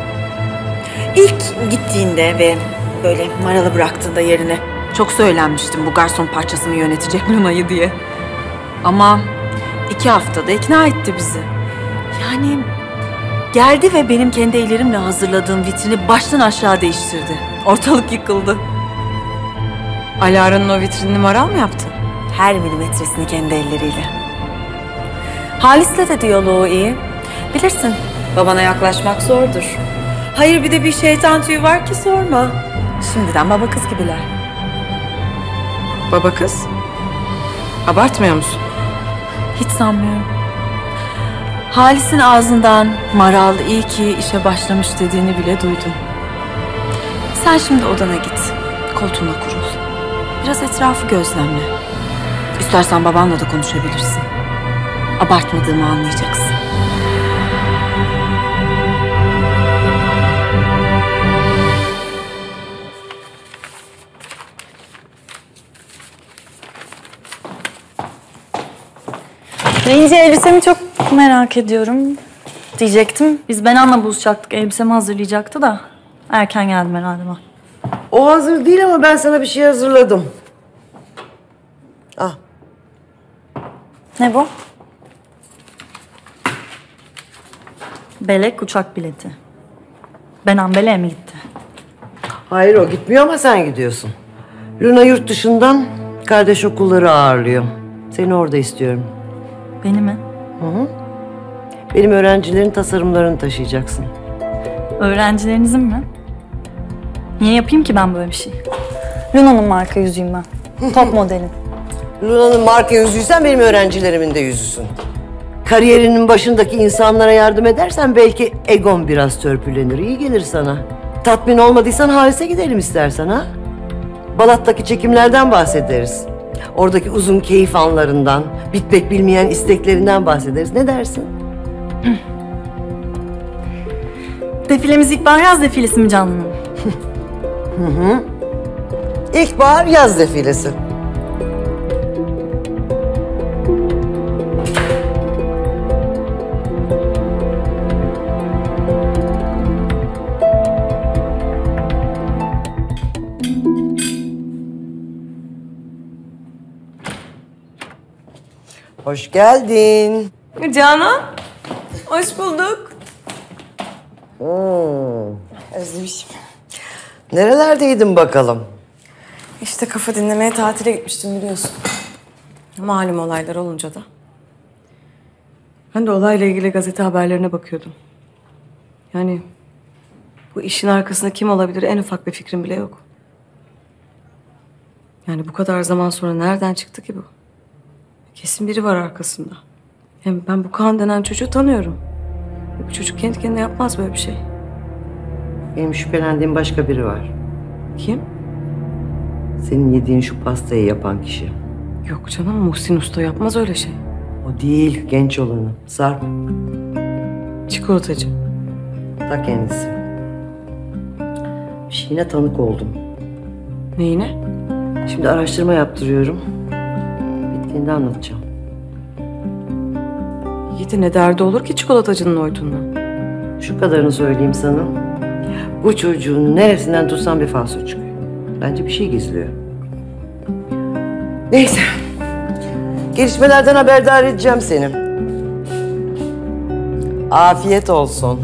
İlk gittiğinde ve böyle Maral'ı bıraktığında yerine çok söylenmiştim bu garson parçasını yönetecek Luna'yı diye. Ama iki haftada ikna etti bizi. Yani geldi ve benim kendi ellerimle hazırladığım vitrini baştan aşağı değiştirdi. Ortalık yıkıldı. Alara'nın o vitrinini Maral mı yaptı? Her milimetresini kendi elleriyle. Halis'le de diyaloğu iyi. Bilirsin, babana yaklaşmak zordur. Hayır, bir de bir şeytan tüyü var ki sorma. Şimdiden baba kız gibiler. Baba kız? Abartmıyor musun? Hiç sanmıyorum. Halis'in ağzından Maral iyi ki işe başlamış dediğini bile duydum. Sen şimdi odana git. Koltuğuna kurul. Biraz etrafı gözlemle. İstersen babanla da konuşabilirsin. Abartmadığımı anlayacaksın. Bence elbisemi çok merak ediyorum diyecektim. Biz Benan'la buluşacaktık. Elbisemi hazırlayacaktı da erken geldim herhalde ben. O hazır değil ama ben sana bir şey hazırladım. Ah. Ne bu? Belek uçak bileti. Benan Belek'e mi gitti? Hayır, o gitmiyor ama sen gidiyorsun. Luna yurt dışından kardeş okulları ağırlıyor. Seni orada istiyorum. Beni mi? Hı hı. Benim öğrencilerin tasarımlarını taşıyacaksın. Öğrencilerinizin mi? Niye yapayım ki ben böyle bir şey? Luna'nın marka yüzüğüm ben. Top modelim. Luna'nın marka yüzüysen benim öğrencilerimin de yüzüsün. Kariyerinin başındaki insanlara yardım edersen belki egon biraz törpülenir. İyi gelir sana. Tatmin olmadıysan Halis'e gidelim istersen ha. Balat'taki çekimlerden bahsederiz. Oradaki uzun keyif anlarından, bitmek bilmeyen isteklerinden bahsederiz. Ne dersin? Defilemiz ilkbahar yaz defilesi mi Canlı Hanım? Hı hı. İlkbahar yaz defilesi. Hoş geldin. Canan, hoş bulduk. Hmm, özlemişim. Nerelerdeydin bakalım? İşte kafa dinlemeye tatile gitmiştim biliyorsun. Malum olaylar olunca da. Ben de olayla ilgili gazete haberlerine bakıyordum. Yani bu işin arkasında kim olabilir en ufak bir fikrim bile yok. Yani bu kadar zaman sonra nereden çıktı ki bu? Kesin biri var arkasında. Hem ben bu Kaan denen çocuğu tanıyorum. Bu çocuk kendi kendine yapmaz böyle bir şey. Benim şüphelendiğim başka biri var. Kim? Senin yediğin şu pastayı yapan kişi. Yok canım, Muhsin Usta yapmaz öyle şey. O değil, genç olanı. Sarp. Çikolatacı. Ta kendisi. Bir şeyine tanık oldum. Neyine? Şimdi araştırma yaptırıyorum. Bittiğinde anlatacağım. Yiğit'in ne derdi olur ki çikolatacının oyduğundan? Şu kadarını söyleyeyim sana. Bu çocuğun neresinden tutsan bir falso çıkıyor. Bence bir şey gizliyor. Neyse. Gelişmelerden haberdar edeceğim seni. Afiyet olsun.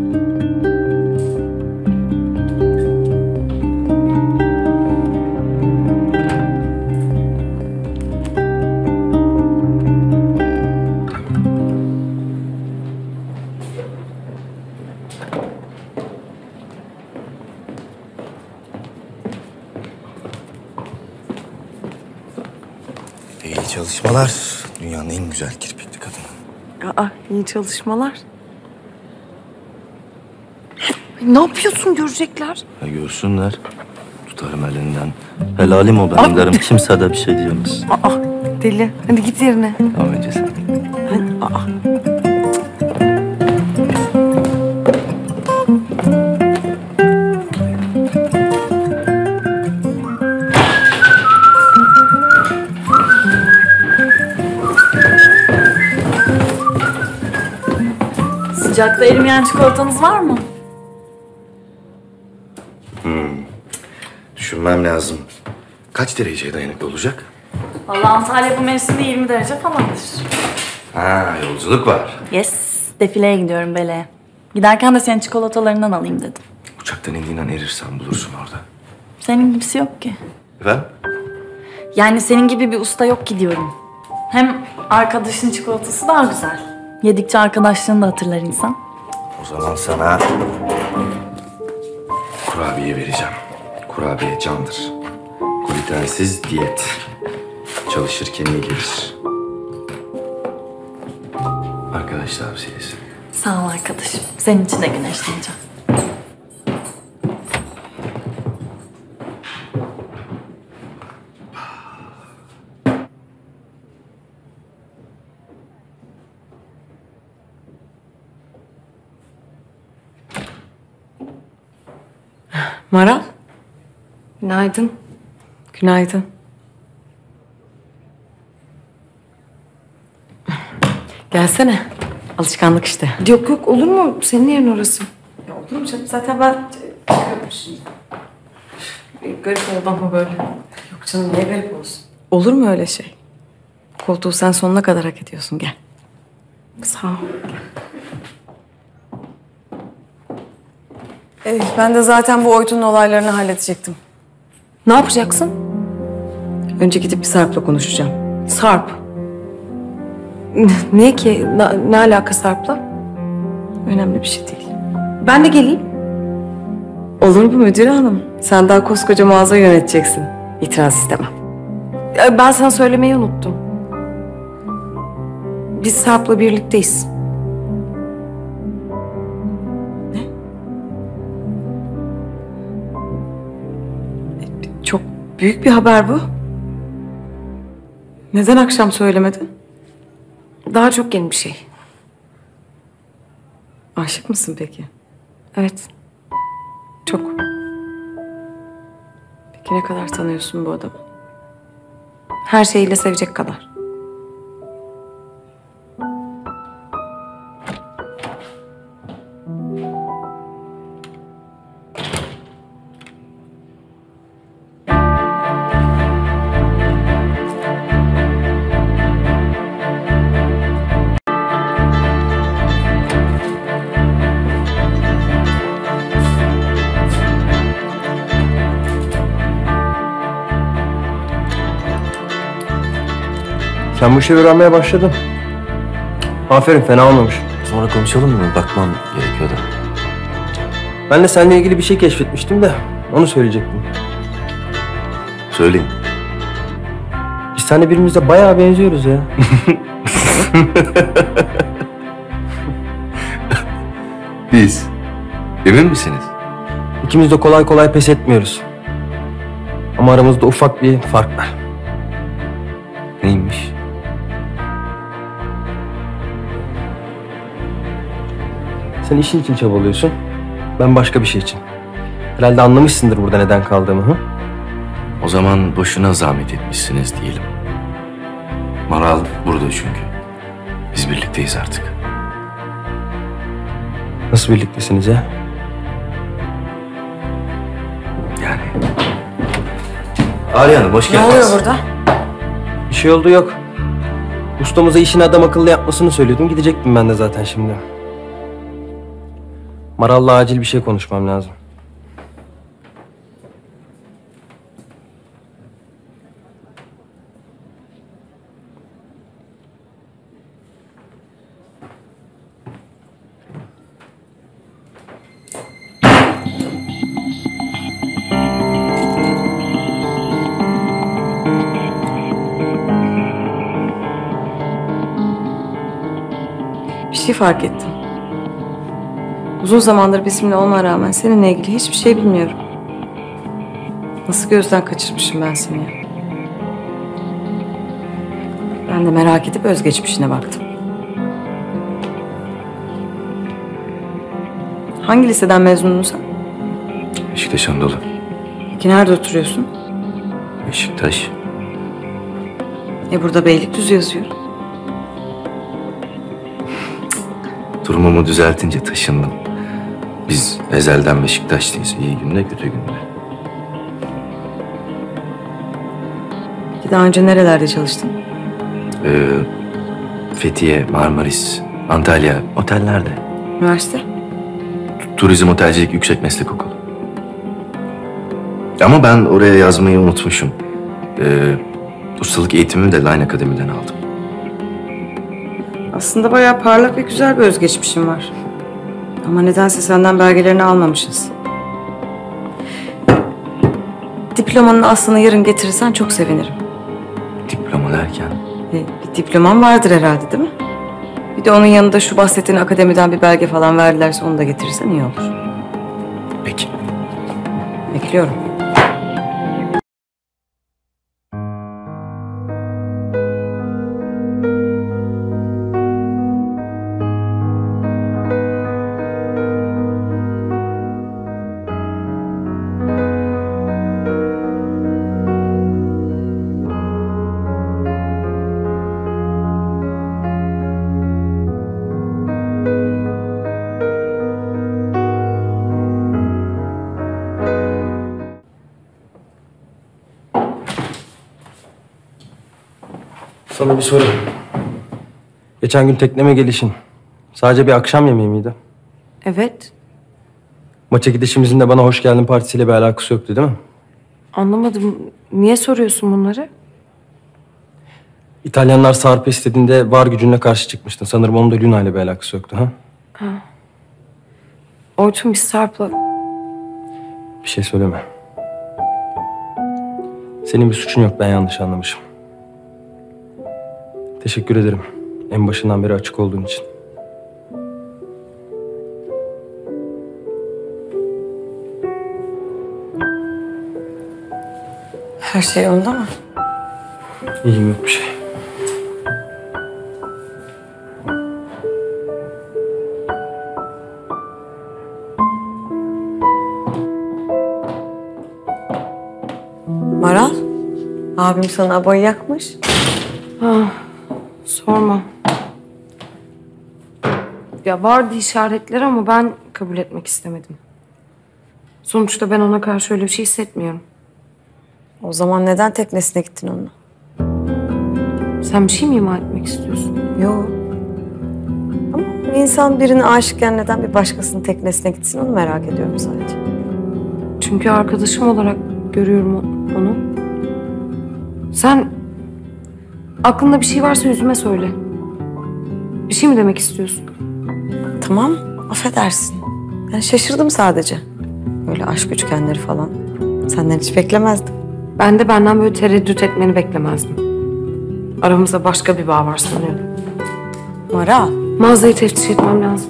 İyi çalışmalar. Dünyanın en güzel kirpikli kadını. Aa, iyi çalışmalar. Ay, ne yapıyorsun, görecekler. Ya görsünler. Tutarım elinden. Helalim o benim derim. Kimse de bir şey diyemez. Aa, deli. Hadi git yerine. Tamam önce sen. Hadi, aa. Sıcakta erimeyen çikolatanız var mı? Hmm. Düşünmem lazım. Kaç dereceye dayanıklı olacak? Vallahi Antalya bu mevsimde yirmi derece falandır. Ha, yolculuk var. Yes, defileye gidiyorum Bele'ye. Giderken de senin çikolatalarından alayım dedim. Uçaktan indiğinden erirsen bulursun orada. Senin gibisi yok ki. Efendim? Yani senin gibi bir usta yok ki diyorum. Hem arkadaşın çikolatası daha güzel. Yedikçe arkadaşlığını da hatırlar insan. O zaman sana kurabiye vereceğim. Kurabiye candır. Glutensiz diyet. Çalışırken iyi gelir. Arkadaş tavsiyesi. Sağ ol arkadaşım. Senin için de güneşleneceğim. Maral. Günaydın. Günaydın. Gelsene. Alışkanlık işte. Yok yok, olur mu? Senin yerin orası. Ya olur mu canım? Zaten ben... Garip oldu ama böyle. Yok canım, niye garip olsun? Olur mu öyle şey? Koltuğu sen sonuna kadar hak ediyorsun. Gel. Sağ ol. Evet, ben de zaten bu Oytun'un olaylarını halledecektim. Ne yapacaksın? Önce gidip bir Sarp'la konuşacağım. Sarp? Niye ki? Ne, ne alaka Sarp'la? Önemli bir şey değil. Ben de geleyim. Olur mu müdür hanım? Sen daha koskoca mağaza yöneteceksin. İtiraz istemem. Ben sana söylemeyi unuttum. Biz Sarp'la birlikteyiz. Çok büyük bir haber bu. Neden akşam söylemedin? Daha çok yeni bir şey. Aşık mısın peki? Evet. Çok. Peki ne kadar tanıyorsun bu adamı? Her şeyiyle sevecek kadar. Sen bu işi öğrenmeye başladın. Aferin, fena olmamış. Sonra konuşalım mı? Bakmam gerekiyor da. Ben de seninle ilgili bir şey keşfetmiştim de onu söyleyecektim. Söyleyin. Biz seninle birbirimize bayağı benziyoruz ya. Biz? Emin misiniz? İkimiz de kolay kolay pes etmiyoruz. Ama aramızda ufak bir fark var. Neymiş? Sen işin için çabalıyorsun. Ben başka bir şey için. Herhalde anlamışsındır burada neden kaldığımı. Hı? O zaman boşuna zahmet etmişsiniz diyelim. Maral burada çünkü. Biz birlikteyiz artık. Nasıl birliktesiniz ya? Arya Hanım hoş Ne geldiniz. oluyor burada? Bir şey oldu yok. Ustamıza işini adam akıllı yapmasını söylüyordum. Gidecektim ben de zaten şimdi. Maral'la acil bir şey konuşmam lazım. Bir şey fark ettim. Uzun zamandır bizimle olmana rağmen seninle ilgili hiçbir şey bilmiyorum. Nasıl gözden kaçırmışım ben seni ya. Ben de merak edip özgeçmişine baktım. Hangi liseden mezunun sen? Beşiktaş Anadolu. Peki nerede oturuyorsun? Beşiktaş. E burada Beylikdüzü yazıyor. Durumumu düzeltince taşındım. Biz ezelden Beşiktaşlıyız. İyi günde kötü günde. Peki daha önce nerelerde çalıştın? Ee, Fethiye, Marmaris, Antalya, otellerde. Üniversite? Turizm Otelcilik Yüksek Meslek Okulu. Ama ben oraya yazmayı unutmuşum. Ee, ustalık eğitimimi de Line Akademi'den aldım. Aslında bayağı parlak ve güzel bir özgeçmişin var. Ama nedense senden belgelerini almamışız. Diplomanın aslını yarın getirirsen çok sevinirim. Diploma derken? E, bir diploman vardır herhalde değil mi? Bir de onun yanında şu bahsettiğin akademiden bir belge falan verdilerse onu da getirirsen iyi olur. Peki. Bekliyorum. Sana bir soru. Geçen gün tekneme gelişin sadece bir akşam yemeği miydi? Evet. Maça gidişimizin de bana hoş geldin partisiyle bir alakası yoktu değil mi? Anlamadım. Niye soruyorsun bunları? İtalyanlar Sarp'ı istediğinde var gücünle karşı çıkmıştın. Sanırım onun da Luna ile bir alakası yoktu ha? Ha. Orçun biz Sarp'la... Bir şey söyleme. Senin bir suçun yok, ben yanlış anlamışım. Teşekkür ederim. En başından beri açık olduğun için. Her şey yolunda mı? İyiyim, yok bir şey. Maral, abim sana abayı yakmış. Ah, sorma. Ya vardı işaretler ama ben kabul etmek istemedim. Sonuçta ben ona karşı öyle bir şey hissetmiyorum. O zaman neden teknesine gittin onunla? Sen bir şey mi ima etmek istiyorsun? Yok. Ama bir insan birine aşıkken neden bir başkasının teknesine gitsin onu merak ediyorum sadece. Çünkü arkadaşım olarak görüyorum onu. Sen aklında bir şey varsa yüzüme söyle. Bir şey mi demek istiyorsun? Tamam, affedersin. Ben şaşırdım sadece. Böyle aşk üçgenleri falan. Senden hiç beklemezdim. Ben de benden böyle tereddüt etmeni beklemezdim. Aramızda başka bir bağ var sanıyordum. Maral. Mağazayı teftiş etmem lazım.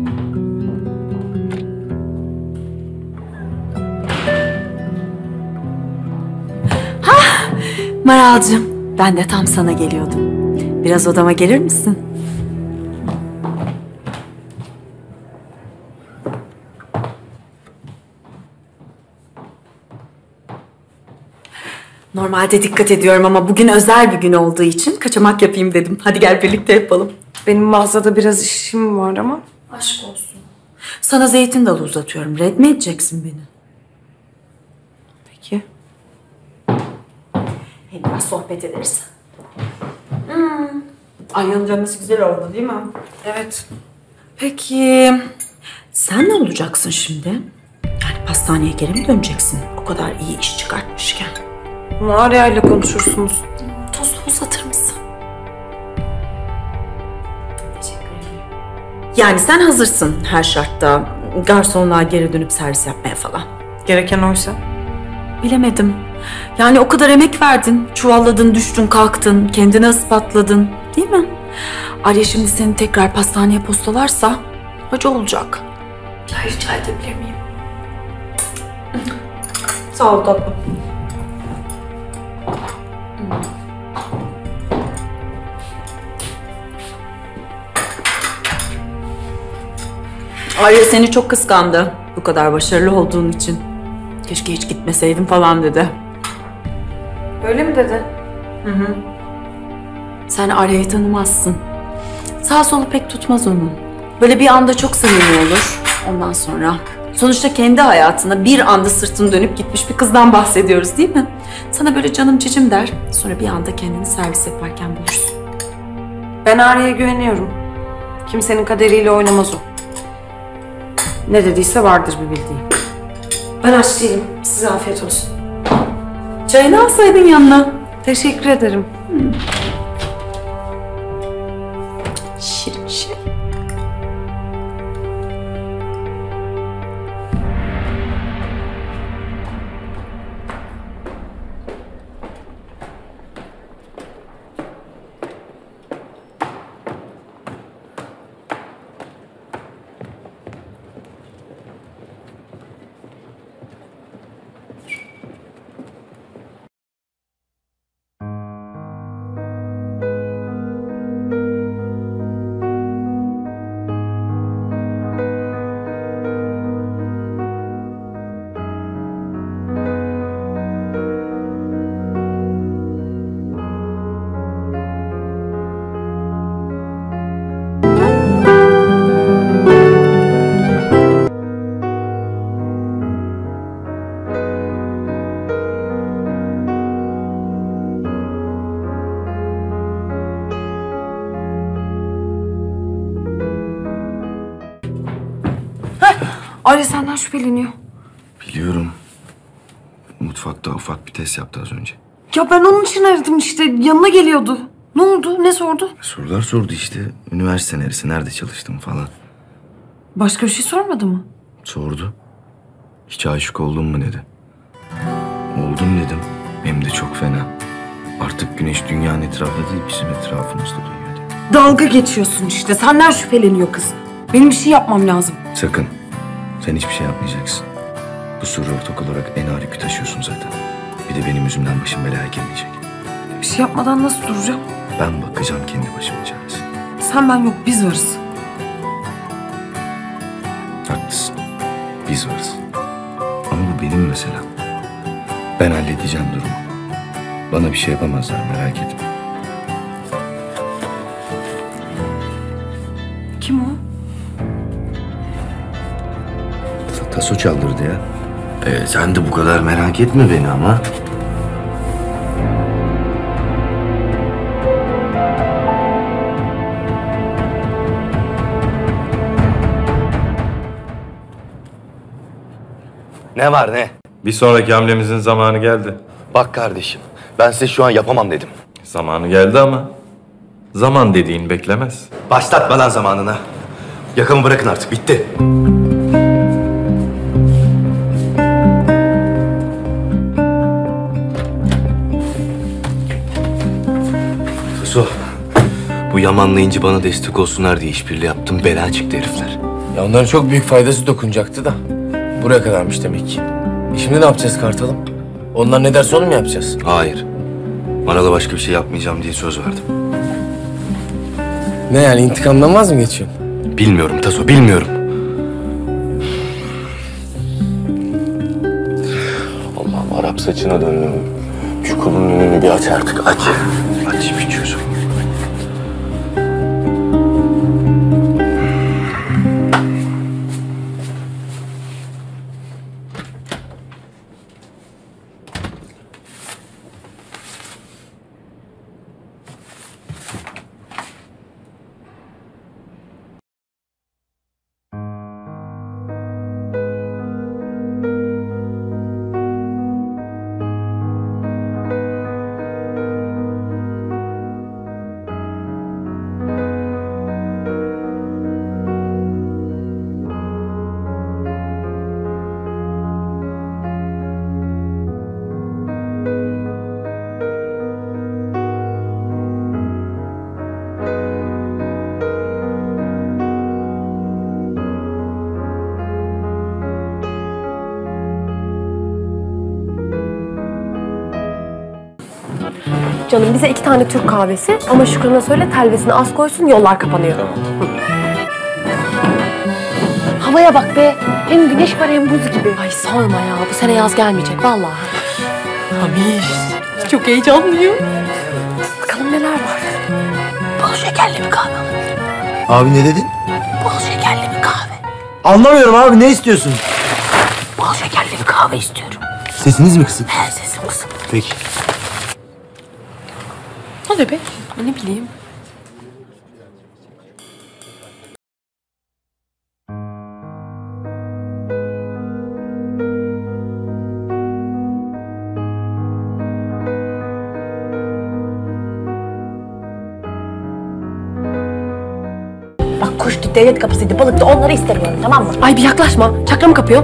Hah! Maralcığım, ben de tam sana geliyordum. Biraz odama gelir misin? Normalde dikkat ediyorum ama bugün özel bir gün olduğu için kaçamak yapayım dedim. Hadi gel birlikte yapalım. Benim mağazada biraz işim var ama. Aşk olsun. Sana zeytin dalı uzatıyorum. Red mi edeceksin beni? Peki. Hem biraz sohbet ederiz. Hmm. Ay yanacağımız güzel oldu değil mi? Evet. Peki sen ne olacaksın şimdi? Yani pastaneye geri mi döneceksin? O kadar iyi iş çıkartmışken. Bunu Arya ile konuşursunuz. Tostu uzatır mısın? Teşekkür ederim. Yani sen hazırsın her şartta. Garsonluğa geri dönüp servis yapmaya falan. Gereken oysa. Bilemedim. Yani o kadar emek verdin. Çuvalladın, düştün, kalktın. Kendine ispatladın. Değil mi? Arya şimdi seni tekrar pastaneye postalarsa acı olacak. Çay rica edebilir miyim? Sağ ol tatlım. Arya seni çok kıskandı. Bu kadar başarılı olduğun için. Keşke hiç gitmeseydim falan dedi. Öyle mi dedi? Hı hı. Sen Arya'yı tanımazsın. Sağ solu pek tutmaz onun. Böyle bir anda çok samimi olur. Ondan sonra... Sonuçta kendi hayatına bir anda sırtını dönüp gitmiş bir kızdan bahsediyoruz değil mi? Sana böyle canım cicim der. Sonra bir anda kendini servis yaparken bulursun. Ben Arya'ya güveniyorum. Kimsenin kaderiyle oynamaz o. Ne dediyse vardır bir bildiği. Ben aç değilim. Size afiyet olsun. Çayını alsaydın yanına. Teşekkür ederim. Hmm. Şirin şey. Arya senden şüpheleniyor. Biliyorum. Mutfakta ufak bir test yaptı az önce. Ya ben onun için aradım işte. Yanına geliyordu. Ne oldu? Ne sordu? Sorular sordu işte. Üniversite neresi, nerede çalıştım falan. Başka bir şey sormadı mı? Sordu. Hiç aşık oldun mu dedi. Oldum dedim. Hem de çok fena. Artık güneş dünyanın etrafında değil, bizim etrafımızda dönüyor dedi. Dalga geçiyorsun işte. Senden şüpheleniyor kız. Benim bir şey yapmam lazım. Sakın. Sen hiçbir şey yapmayacaksın. Bu sırrı ortak olarak en ağır yükü taşıyorsun zaten. Bir de benim yüzümden başım belaya girmeyecek. Bir şey yapmadan nasıl duracağım? Ben bakacağım kendi başımın çaresine. Sen ben yok, biz varız. Haklısın. Biz varız. Ama bu benim meselem. Ben halledeceğim durumu. Bana bir şey yapamazlar, merak etme. Kim o? Taso çaldırdı ya. Ee, sen de bu kadar merak etme beni ama. Ne var ne? Bir sonraki hamlemizin zamanı geldi. Bak kardeşim, ben size şu an yapamam dedim. Zamanı geldi ama zaman dediğin beklemez. Başlatma lan zamanına. Yakamı bırakın artık, bitti. Taso, bu Yaman'la bana destek olsunlar diye işbirliği yaptım. Bela çıktı herifler. Ya onların çok büyük faydası dokunacaktı da. Buraya kadarmış demek ki. E şimdi ne yapacağız Kartal'ım? Onlar ne derse onu mu yapacağız? Hayır. Maral'a başka bir şey yapmayacağım diye söz verdim. Ne yani, intikamdan vaz mı geçiyorsun? Bilmiyorum Taso, bilmiyorum. Allah'ım, Arap saçına döndüm. Şu kolunun önünü bir aç artık, aç. Aç bir çözüm. canım bize iki tane Türk kahvesi ama Şükran'a söyle telvesini az koysun yollar kapanıyor. Tamam. Havaya bak be. Hem güneş var hem buz gibi. Ay sorma ya. Bu sene yaz gelmeyecek vallahi. Hamiş. Çok heyecanlıyım. Bakalım neler var. Bol şekerli bir kahve alabilirim. Abi ne dedin? Bol şekerli bir kahve. Anlamıyorum abi, ne istiyorsun? Bol şekerli bir kahve istiyorum. Sesiniz mi kısık? He, sesim kısık. Peki. O ne be? Ne bileyim. Bak kuştu, devlet kapısıydı, balıktı, onları istemiyorum, tamam mı? Ay bir yaklaşma. Çakra mı kapıyor?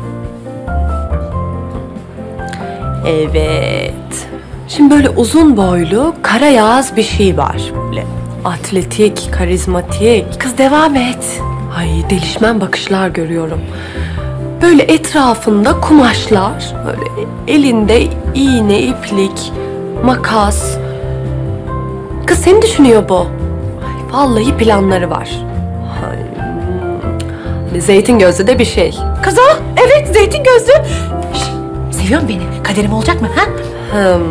Evet. Şimdi böyle uzun boylu, kara yağız bir şey var. Böyle atletik, karizmatik. Kız devam et. Ay delişmen bakışlar görüyorum. Böyle etrafında kumaşlar. Böyle elinde iğne, iplik, makas. Kız seni düşünüyor bu. Ay, vallahi planları var. Ay, hmm. Zeytin gözlü de bir şey. Kız o, evet zeytin gözlü. Şş, seviyor musun beni? Kaderim olacak mı ha? Hmm.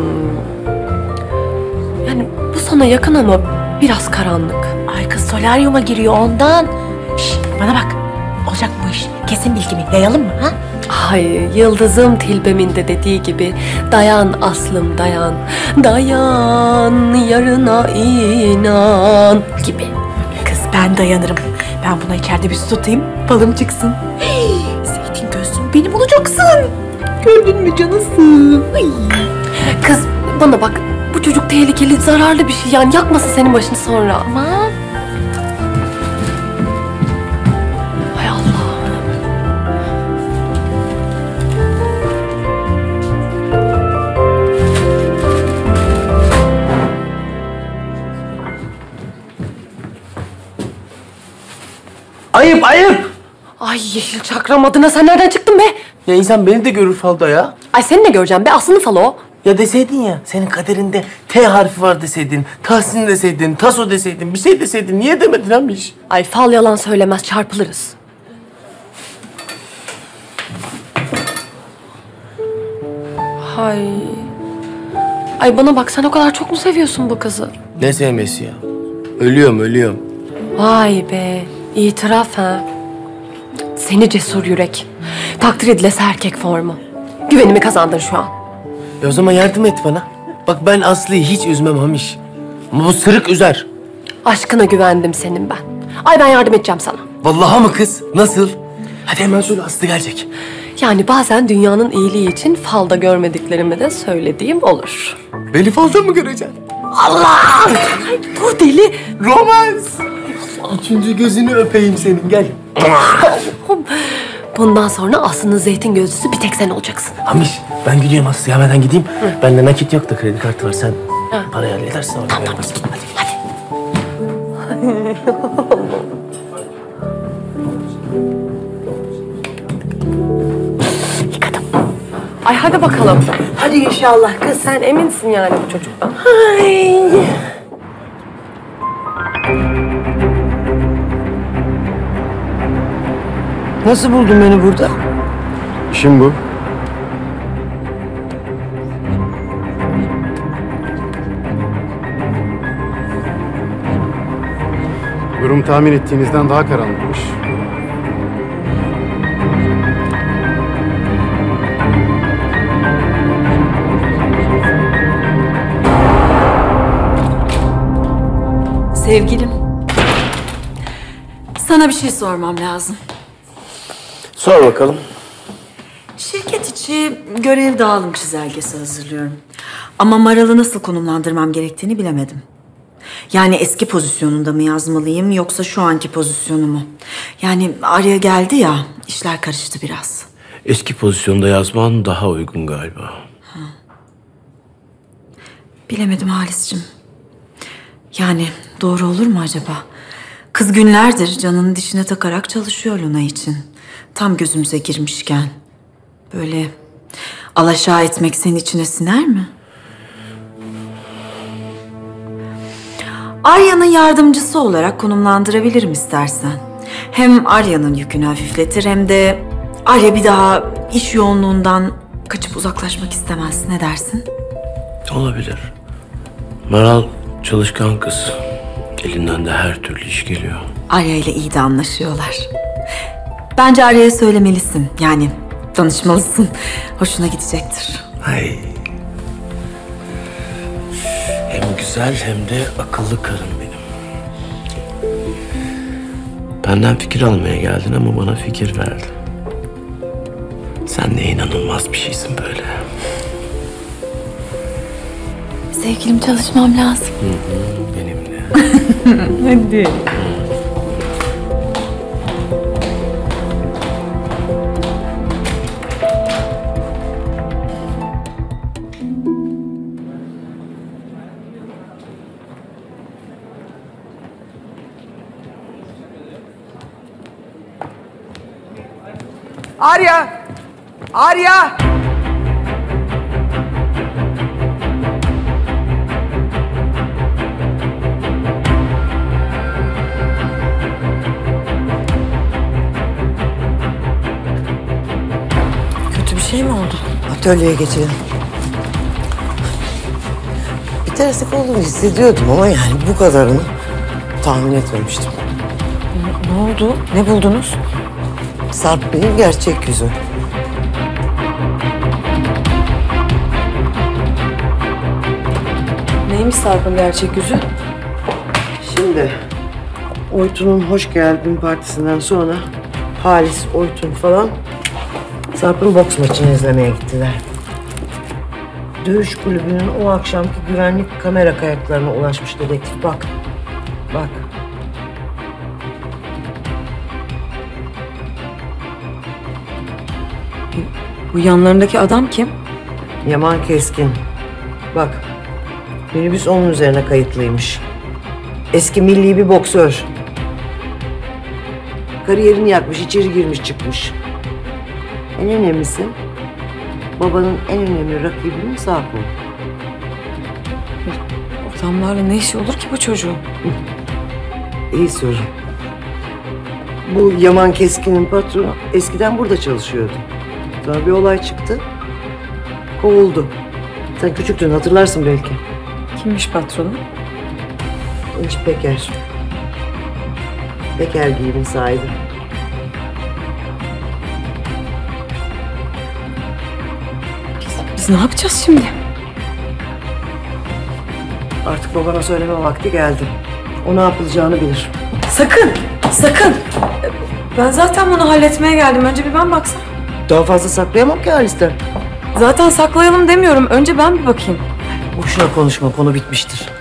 Yani bu sana yakın ama biraz karanlık. Ay kız solaryuma giriyor ondan. Şş, bana bak, olacak bu iş. Kesin bilgi mi? Yayalım mı ha? Ay Yıldızım Tilbe'min de dediği gibi dayan aslım dayan. Dayan yarına inan gibi. Kız ben dayanırım. Ben buna içeride bir su tutayım, balım çıksın. Hey, zeytin gözlüm benim olacaksın. Gördün mü canısın? Ay. Kız bana bak, bu çocuk tehlikeli, zararlı bir şey yani, yakmasın senin başını sonra. Aman. Hay Allah. Ayıp ayıp. Ay yeşil çakram adına sen nereden çıktın be? Ya insan beni de görür falda ya. Ay seni de göreceğim be, aslını fal o. Ya deseydin ya, senin kaderinde T harfi var deseydin, Tahsin deseydin, Taso deseydin, bir şey deseydin. Niye demedin Hamiş? Ay fal yalan söylemez, çarpılırız. Hay. Ay bana bak, sen o kadar çok mu seviyorsun bu kızı? Ne sevmesi ya? Ölüyorum, ölüyorum. Vay be, itiraf ha. Seni cesur yürek. Takdir edilesi erkek formu. Güvenimi kazandın şu an. E o zaman yardım et bana. Bak ben Aslı'yı hiç üzmem Hamiş. Ama bu sırık üzer. Aşkına güvendim senin ben. Ay ben yardım edeceğim sana. Vallahi mı kız? Nasıl? Hadi hemen söyle, Aslı gelecek. Yani bazen dünyanın iyiliği için falda görmediklerimi de söylediğim olur. Beni falda mı göreceksin? Allah! Ay dur deli. Romans. Üçüncü gözünü öpeyim senin, gel. Bundan sonra Aslı'nın zeytin gözlüsü bir tek sen olacaksın. Hamiş, ben gidiyorum Aslı'ya, hemen gideyim. Hı. Bende nakit yok da kredi kartı var, sen Hı. parayı halledersin. Tamam, tamam, git hadi. Hadi. Ay hadi bakalım. Hadi inşallah kız. Sen eminsin yani bu çocuktan. Ay. Nasıl buldun beni burada? İşim bu. Durum tahmin ettiğinizden daha karanlıkmış. Sevgilim, sana bir şey sormam lazım. Sor bakalım. Şirket içi görev dağılım çizelgesi hazırlıyorum. Ama Maral'ı nasıl konumlandırmam gerektiğini bilemedim. Yani eski pozisyonunda mı yazmalıyım yoksa şu anki pozisyonu mu? Yani Arya geldi ya, işler karıştı biraz. Eski pozisyonda yazman daha uygun galiba. Ha. Bilemedim Halis'cim. Yani doğru olur mu acaba? Kız günlerdir canının dişine takarak çalışıyor Luna için. Tam gözümüze girmişken. Böyle alaşağı etmek senin içine siner mi? Arya'nın yardımcısı olarak konumlandırabilirim istersen. Hem Arya'nın yükünü hafifletir hem de Arya bir daha iş yoğunluğundan kaçıp uzaklaşmak istemez. Ne dersin? Olabilir. Maral çalışkan kız. Elinden de her türlü iş geliyor. Arya ile iyi de anlaşıyorlar. Bence Arya'ya söylemelisin. Yani danışmalısın. Hoşuna gidecektir. Ay. Hem güzel hem de akıllı karım benim. Benden fikir almaya geldin ama bana fikir verdin. Sen de inanılmaz bir şeysin böyle. Sevgilim, çalışmam lazım. Hı hı, benimle. Hadi. Arya! Arya! Kötü bir şey mi oldu? Atölyeye geçelim. Bir terslik olduğunu hissediyordum ama yani bu kadarını tahmin etmemiştim. Ne, ne oldu? Ne buldunuz? Sarp Bey'in gerçek yüzü. Neymiş Sarp'ın gerçek yüzü? Şimdi Oytun'un hoş geldin partisinden sonra Halis, Oytun falan Sarp'ın boks maçını izlemeye gittiler. Dövüş kulübünün o akşamki güvenlik kamera kayıtlarına ulaşmış dedektif. Bak, bak. Bu yanlarındaki adam kim? Yaman Keskin. Bak, minibüs onun üzerine kayıtlıymış. Eski milli bir boksör. Kariyerini yakmış, içeri girmiş çıkmış. En önemlisi, babanın en önemli rakibinin sağ kolu. Adamlarla ne işi olur ki bu çocuğun? İyi soru. Bu Yaman Keskin'in patronu eskiden burada çalışıyordu. Sonra bir olay çıktı. Kovuldu. Sen küçüktün, hatırlarsın belki. Kimmiş patronu? İnç Peker. Peker giyibin sahibi. Biz ne yapacağız şimdi? Artık babana söyleme vakti geldi. O ne yapılacağını bilir. Sakın! Sakın! Ben zaten bunu halletmeye geldim. Önce bir ben baksam. Daha fazla saklayamam ki Halis'ten. Zaten saklayalım demiyorum. Önce ben bir bakayım. Boşuna konuşma, konu bitmiştir.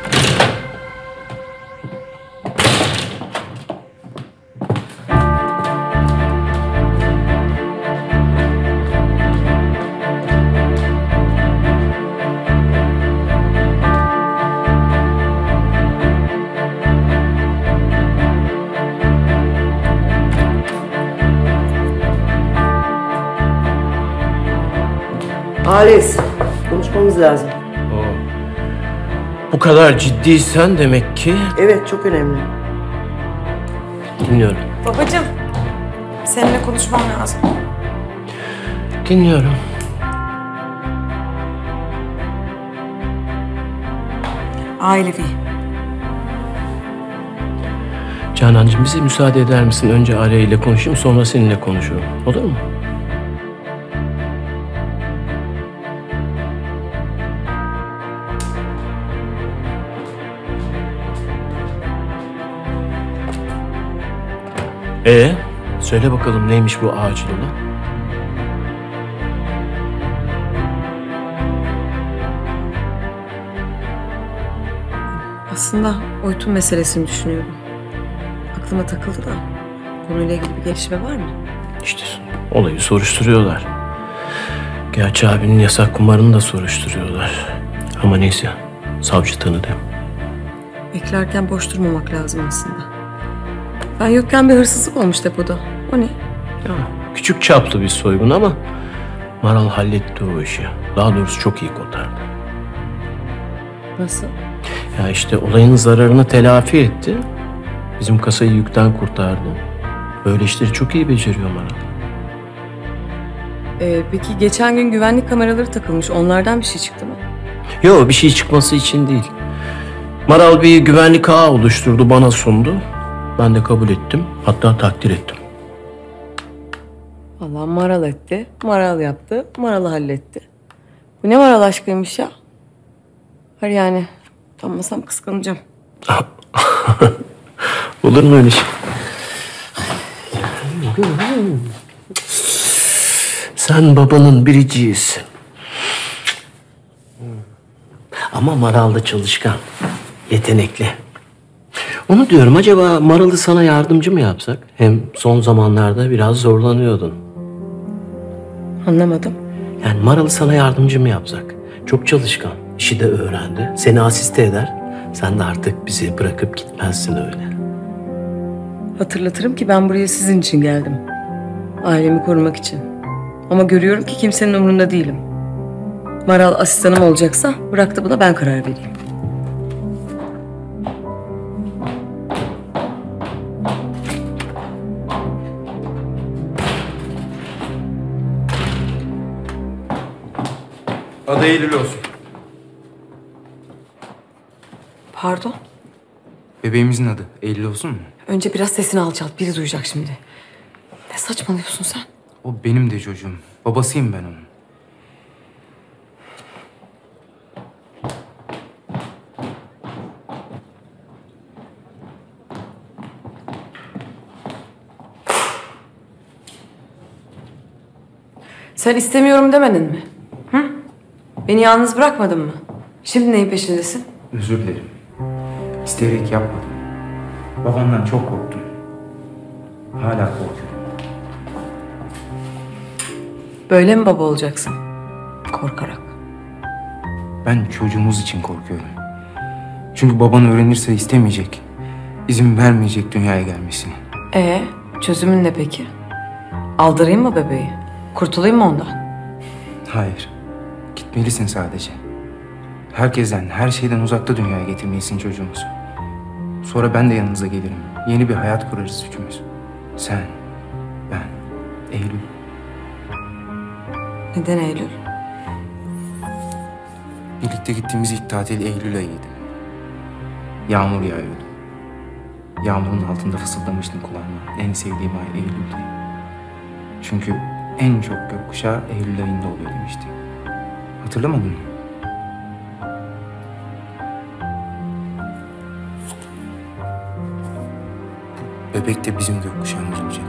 Halis, konuşmamız lazım. Bu kadar ciddiysen demek ki... Evet, çok önemli. Dinliyorum. Babacığım, seninle konuşmam lazım. Dinliyorum. Ailevi. Canancığım, bize müsaade eder misin? Önce Arya ile konuşayım, sonra seninle konuşurum. Olur mu? Ee, söyle bakalım neymiş bu acil olan? Aslında Oytun meselesini düşünüyorum. Aklıma takıldı da. Konuyla ilgili bir gelişme var mı? İşte olayı soruşturuyorlar. Gerçi abinin yasak kumarını da soruşturuyorlar. Ama neyse, savcı tanıdı. Beklerken boş durmamak lazım aslında. Ben yokken bir hırsızlık olmuş depoda. O ne? Ya, küçük çaplı bir soygun ama Maral halletti o işi. Daha doğrusu çok iyi kotardı. Nasıl? Ya işte olayın zararını telafi etti. Bizim kasayı yükten kurtardı. Böyle işleri çok iyi beceriyor Maral. Ee, peki geçen gün güvenlik kameraları takılmış. Onlardan bir şey çıktı mı? Yok, bir şey çıkması için değil. Maral bir güvenlik ağı oluşturdu, bana sundu. Ben de kabul ettim. Hatta takdir ettim. Vallahi Maral etti, Maral yaptı, Maral'ı halletti. Bu ne Maral aşkıymış ya? Hayır yani, utanmasam kıskanacağım. Olur mu öyle şey? Sen babanın biriciğisin. Ama Maral da çalışkan, yetenekli. Onu diyorum, acaba Maral'ı sana yardımcı mı yapsak? Hem son zamanlarda biraz zorlanıyordun. Anlamadım. Yani Maral'ı sana yardımcı mı yapsak? Çok çalışkan, işi de öğrendi. Seni asiste eder. Sen de artık bizi bırakıp gitmezsin öyle. Hatırlatırım ki ben buraya sizin için geldim. Ailemi korumak için. Ama görüyorum ki kimsenin umurunda değilim. Maral asistanım olacaksa bırak da buna ben karar vereyim. Adı Eylül olsun. Pardon? Bebeğimizin adı Eylül olsun mu? Önce biraz sesini alçalt. Biri duyacak şimdi. Ne saçmalıyorsun sen? O benim de çocuğum. Babasıyım ben onun. Sen istemiyorum demedin mi? Hı? Beni yalnız bırakmadın mı? Şimdi neyin peşindesin? Özür dilerim. İsteyerek yapmadım. Babamdan çok korktum. Hala korkuyorum. Böyle mi baba olacaksın? Korkarak. Ben çocuğumuz için korkuyorum. Çünkü baban öğrenirse istemeyecek. İzin vermeyecek dünyaya gelmesine. Ee, çözümün ne peki? Aldırayım mı bebeği? Kurtulayım mı ondan? Hayır. Gitmelisin sadece. Herkesten, her şeyden uzakta dünyaya getirmelisin çocuğumuzu. Sonra ben de yanınıza gelirim. Yeni bir hayat kurarız üçümüz. Sen, ben, Eylül. Neden Eylül? Birlikte gittiğimiz ilk tatil Eylül ayıydı. Yağmur yağıyordu. Yağmurun altında fısıldamıştım kulağıma. En sevdiğim ay Eylül'dü. Çünkü en çok gökkuşağı Eylül ayında oluyor demişti. Hatırlamadın mı? Bebek de bizim gökkuşağımız olacak.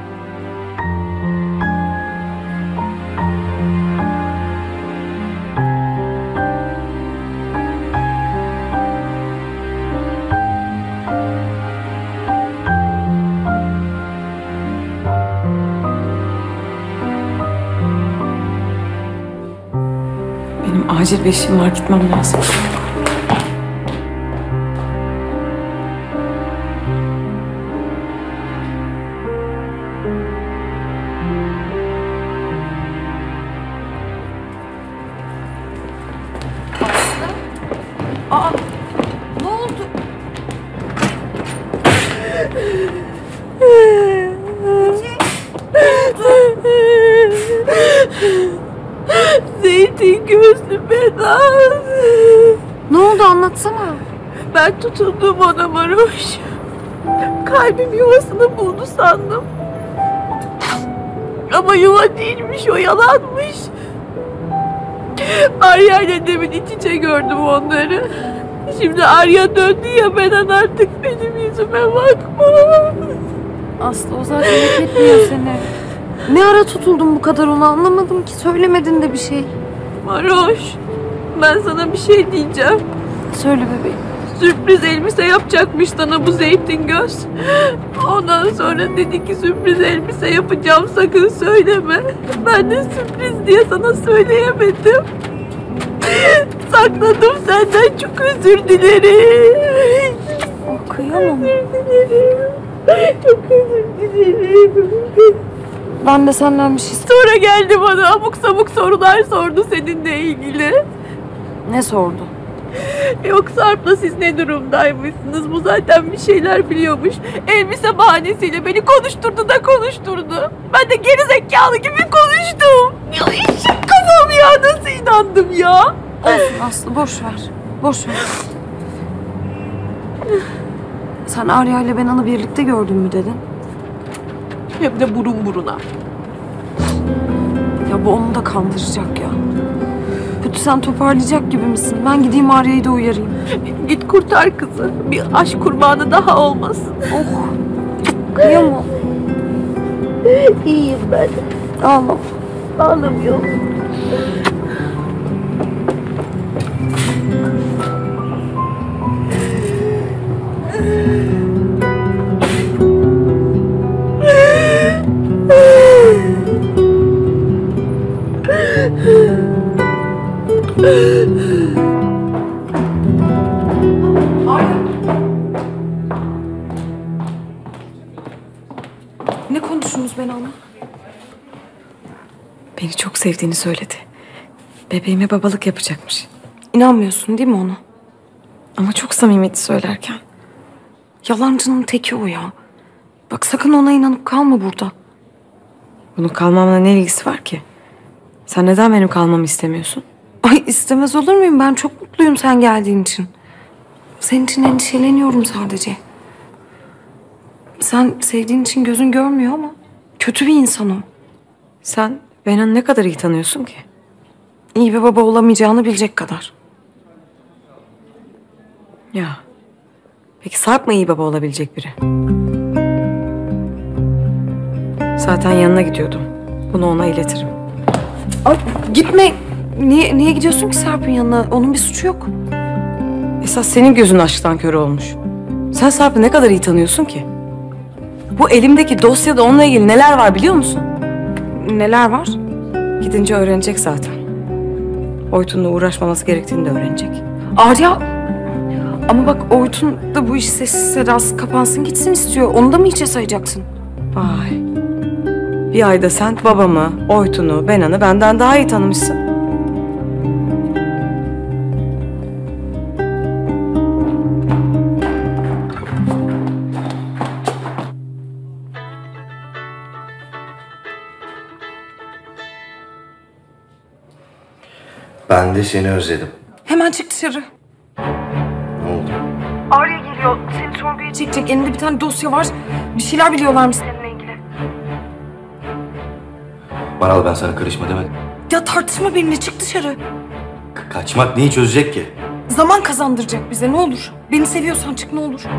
Benim acil bir işim var, gitmem lazım. Aa, ne oldu? Zeytin gözlü Vedat. Ne oldu, anlatsana. Ben tutundum ona Maroş. Kalbim yuvasını buldu sandım. Ama yuva değilmiş, o yalanmış. Arya ile demin iç içe gördüm onları. Şimdi Arya döndü ya, Benan artık benim yüzüme bakma. Aslı o zaten hak etmiyor seni. Ne ara tutuldun bu kadar, onu anlamadım ki. Söylemedin de bir şey. Maroş, ben sana bir şey diyeceğim. Söyle bebeğim. Sürpriz elbise yapacakmış sana bu zeytin göz. Ondan sonra dedi ki sürpriz elbise yapacağım, sakın söyleme. Ben de sürpriz diye sana söyleyemedim. Sakladım senden, çok özür dilerim. Oh, kıyamam. Özür dilerim. Çok özür dilerim. Ben de senden bir şey... Sonra geldi bana abuk sabuk sorular sordu seninle ilgili. Ne sordu? Yok Sarp'la siz ne durumdaymışsınız? Bu zaten bir şeyler biliyormuş. Elbise bahanesiyle beni konuşturdu da konuşturdu. Ben de gerizekalı gibi konuştum. Ya işim kafam ya, nasıl inandım ya? Olsun Aslı, boş ver. Boş ver. Sen Arya ile ben Anı birlikte gördün mü dedin? Hem de burun buruna. Ya bu onu da kandıracak ya. Kötü, sen toparlayacak gibi misin? Ben gideyim Arya'yı da uyarayım. Git kurtar kızı. Bir aşk kurbanı daha olmasın. Oh. Kıyamam. İyiyim ben. Ağlam. Ağlamıyorum. Ne konuştunuz ben Ana? Beni çok sevdiğini söyledi. Bebeğime babalık yapacakmış. İnanmıyorsun değil mi ona? Ama çok samimiydi söylerken. Yalancının teki o ya. Bak sakın ona inanıp kalma burada. Bunun kalmamla ne ilgisi var ki? Sen neden benim kalmamı istemiyorsun? Ay istemez olur muyum? Ben çok mutluyum sen geldiğin için. Senin için endişeleniyorum sadece. Sen sevdiğin için gözün görmüyor ama kötü bir insan o. Sen beni ne kadar iyi tanıyorsun ki? İyi bir baba olamayacağını bilecek kadar. Ya. Peki Sarp mı iyi baba olabilecek biri? Zaten yanına gidiyordum. Bunu ona iletirim. Ay gitme. Niye, niye gidiyorsun ki Sarp'ın yanına? Onun bir suçu yok. Esas senin gözün aşktan kör olmuş. Sen Sarp'ı ne kadar iyi tanıyorsun ki? Bu elimdeki dosyada onunla ilgili neler var biliyor musun? Neler var? Gidince öğrenecek zaten. Oytun'la uğraşmaması gerektiğini de öğrenecek. Arya... Ama bak Oytun da bu iş sessiz sedasız kapansın gitsin istiyor. Onu da mı hiçe sayacaksın? Vay. Bir ayda sen babamı, Oytun'u, Benan'ı benden daha iyi tanımışsın. Ben de seni özledim. Hemen çık dışarı. Ne oldu? Arya geliyor. Seni sorguya çekecek. Elinde bir tane dosya var. Bir şeyler biliyorlarmış seninle ilgili. Maral ben sana karışma demedim. Ya tartışma benimle. Çık dışarı. K- kaçmak neyi çözecek ki? Zaman kazandıracak bize. Ne olur. Beni seviyorsan çık ne olur.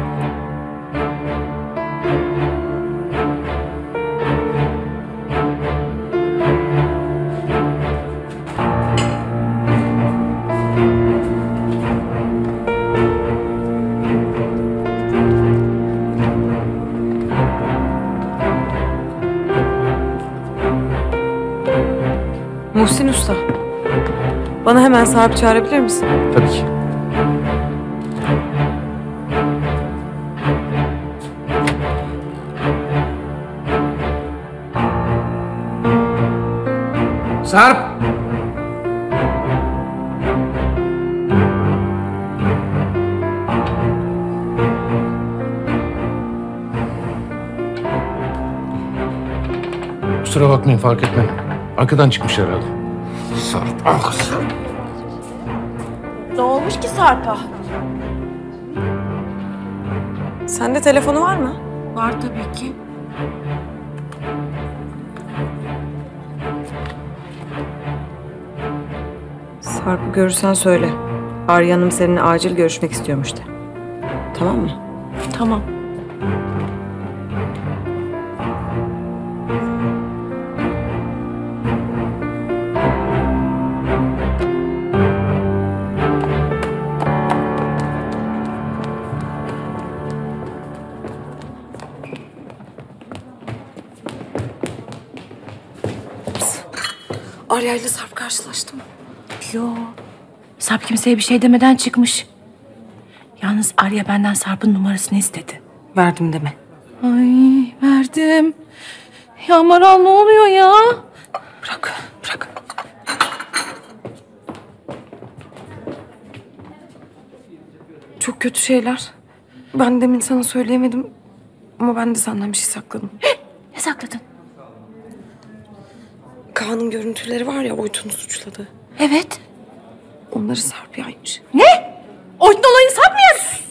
Muhsin Usta. Bana hemen Sarp'ı çağırabilir misin? Tabii ki. Sarp! Kusura bakmayın fark etmedim. Arkadan çıkmış herhalde. Sarp, ah Sarp. Ne olmuş ki Sarp'a? Sende telefonu var mı? Var tabii ki. Sarp'ı görürsen söyle. Arya Hanım seninle acil görüşmek istiyormuş de. Tamam mı? Tamam. Arya ile Sarp karşılaştı mı? Yo. Sarp kimseye bir şey demeden çıkmış. Yalnız Arya benden Sarp'ın numarasını istedi. Verdim deme. Ay verdim. Ya Maral ne oluyor ya? Bırak, bırak. Çok kötü şeyler. Ben demin sana söyleyemedim ama ben de senden bir şey sakladım. Ne sakladın? Kaan'ın görüntüleri var ya Oytun'u suçladı. Evet. Onları Sarp yaymış. Ne? Oytun olayını Sarp mı yaymış?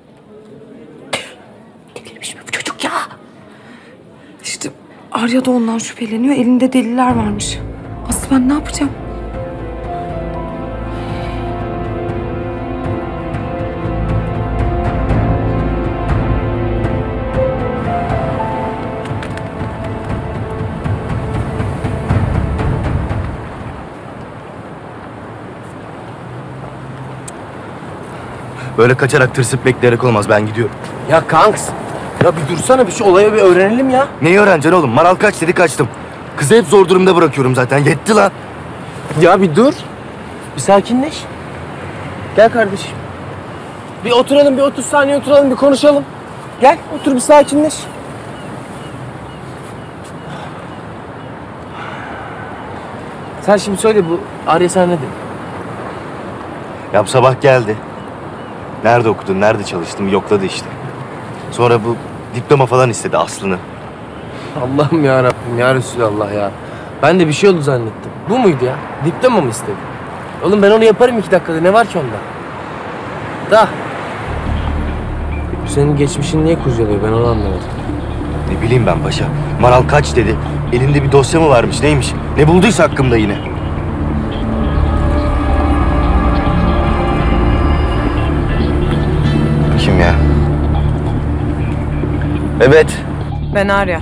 Delirmiş mi bu çocuk ya? İşte Arya da ondan şüpheleniyor. Elinde deliller varmış. Aslı ben ne yapacağım? Böyle kaçarak tırsıp bekleyerek olmaz. Ben gidiyorum. Ya kanks. Ya bir dursana bir şu olayı bir öğrenelim ya. Neyi öğreneceksin oğlum? Maral kaç dedi kaçtım. Kızı hep zor durumda bırakıyorum zaten. Yetti lan. Ya bir dur. Bir sakinleş. Gel kardeşim. Bir oturalım, bir otuz saniye oturalım, bir konuşalım. Gel, otur bir sakinleş. Sen şimdi söyle, bu Arya sana ne dedi? Ya bu sabah geldi. Nerede okudun, nerede çalıştın yokladı işte. Sonra bu diploma falan istedi Aslı'nı. Allah'ım ya Rabbim ya Resulallah ya. Ben de bir şey oldu zannettim. Bu muydu ya? Diploma mı istedi? Oğlum ben onu yaparım iki dakikada. Ne var ki onda? Da. Bu senin geçmişin niye kurcalıyor? Ben onu anlamadım. Ne bileyim ben paşa. Maral kaç dedi. Elinde bir dosya mı varmış neymiş? Ne bulduysa hakkımda yine. Kim ya? Evet. Ben Arya.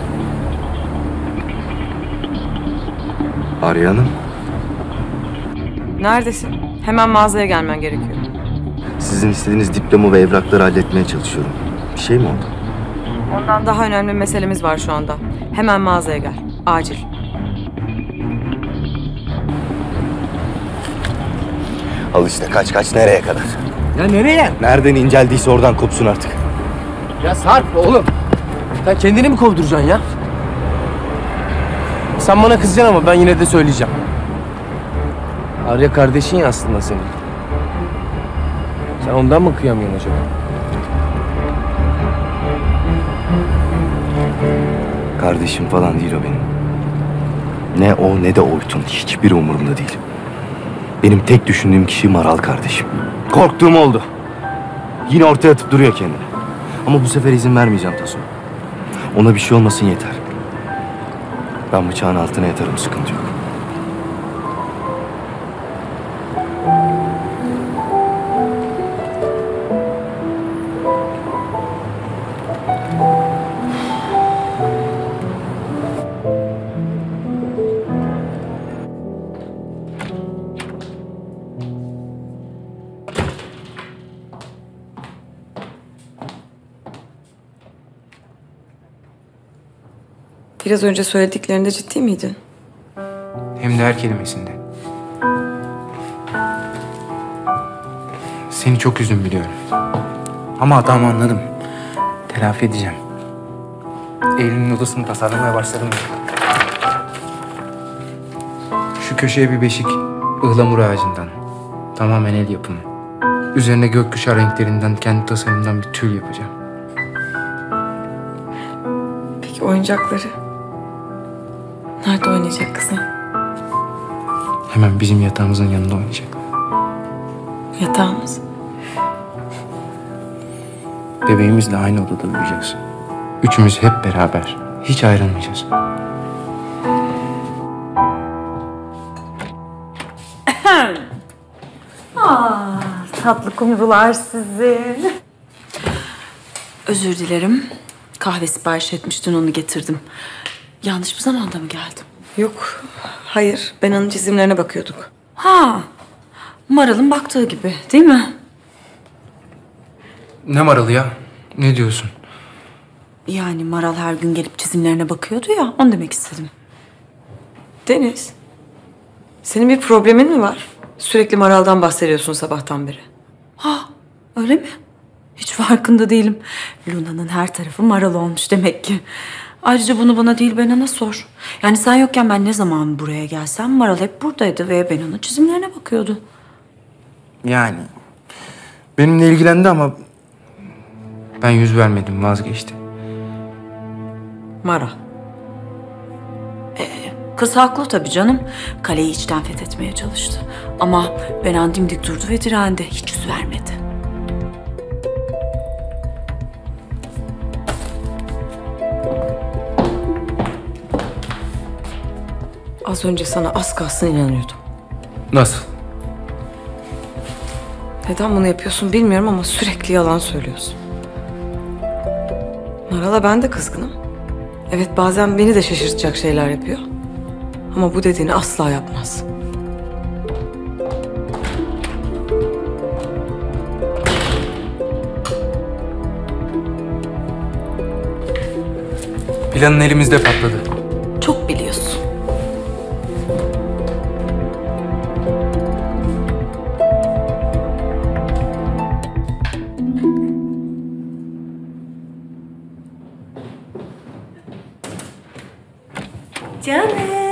Arya Hanım. Neredesin? Hemen mağazaya gelmen gerekiyor. Sizin istediğiniz diploma ve evrakları halletmeye çalışıyorum. Bir şey mi oldu? Ondan daha önemli bir meselemiz var şu anda. Hemen mağazaya gel. Acil. Al işte kaç kaç nereye kadar? Ya nereye? Nereden inceldiyse oradan kopsun artık. Ya Sarp oğlum. Sen kendini mi kovduracaksın ya? Sen bana kızacaksın ama ben yine de söyleyeceğim. Arya kardeşin ya aslında senin. Sen ondan mı kıyamıyorsun acaba? Kardeşim falan değil o benim. Ne o ne de Oytun. Hiçbiri umurumda değil. Benim tek düşündüğüm kişi Maral kardeşim. Korktuğum oldu. Yine ortaya atıp duruyor kendini. Ama bu sefer izin vermeyeceğim Taso. Ona bir şey olmasın yeter. Ben bıçağın altına yatarım, sıkıntı yok. Biraz önce söylediklerinde ciddi miydin? Hem de her kelimesinde. Seni çok üzdüm biliyorum. Ama hatamı anladım. Telafi edeceğim. Eylül'ün odasını tasarlamaya başladım. Şu köşeye bir beşik, ıhlamur ağacından. Tamamen el yapımı. Üzerine gökkuşağı renklerinden, kendi tasarımımdan bir tül yapacağım. Peki oyuncakları? Nerede oynayacak kızım? Hemen bizim yatağımızın yanında oynayacak. Yatağımız. Bebeğimizle aynı odada uyuyacaksın. Üçümüz hep beraber. Hiç ayrılmayacağız. Aa, tatlı kumrular sizin. Özür dilerim. Kahve sipariş etmiştin, onu getirdim. Yanlış bir zamanda mı geldim? Yok, hayır. Ben onun çizimlerine bakıyorduk. Ha, Maral'ın baktığı gibi değil mi? Ne maralı ya? Ne diyorsun? Yani Maral her gün gelip çizimlerine bakıyordu ya, onu demek istedim. Deniz, senin bir problemin mi var? Sürekli Maral'dan bahsediyorsun sabahtan beri. Ha, öyle mi? Hiç farkında değilim. Luna'nın her tarafı Maral olmuş demek ki. Ayrıca bunu bana değil Benan'a sor. Yani sen yokken ben ne zaman buraya gelsem Maral hep buradaydı ve Benan'ın çizimlerine bakıyordu. Yani Benimle ilgilendi ama ben yüz vermedim, vazgeçti. Maral. Ee, kız haklı tabii canım. Kaleyi içten fethetmeye çalıştı. Ama Benan dimdik durdu ve direndi. Hiç yüz vermedi. Az önce sana az kalsın inanıyordum. Nasıl? Neden bunu yapıyorsun bilmiyorum ama sürekli yalan söylüyorsun. Maral'a ben de kızgınım. Evet, bazen beni de şaşırtacak şeyler yapıyor. Ama bu dediğini asla yapmaz. Planın elimizde patladı. Çok biliyorsun. Canım.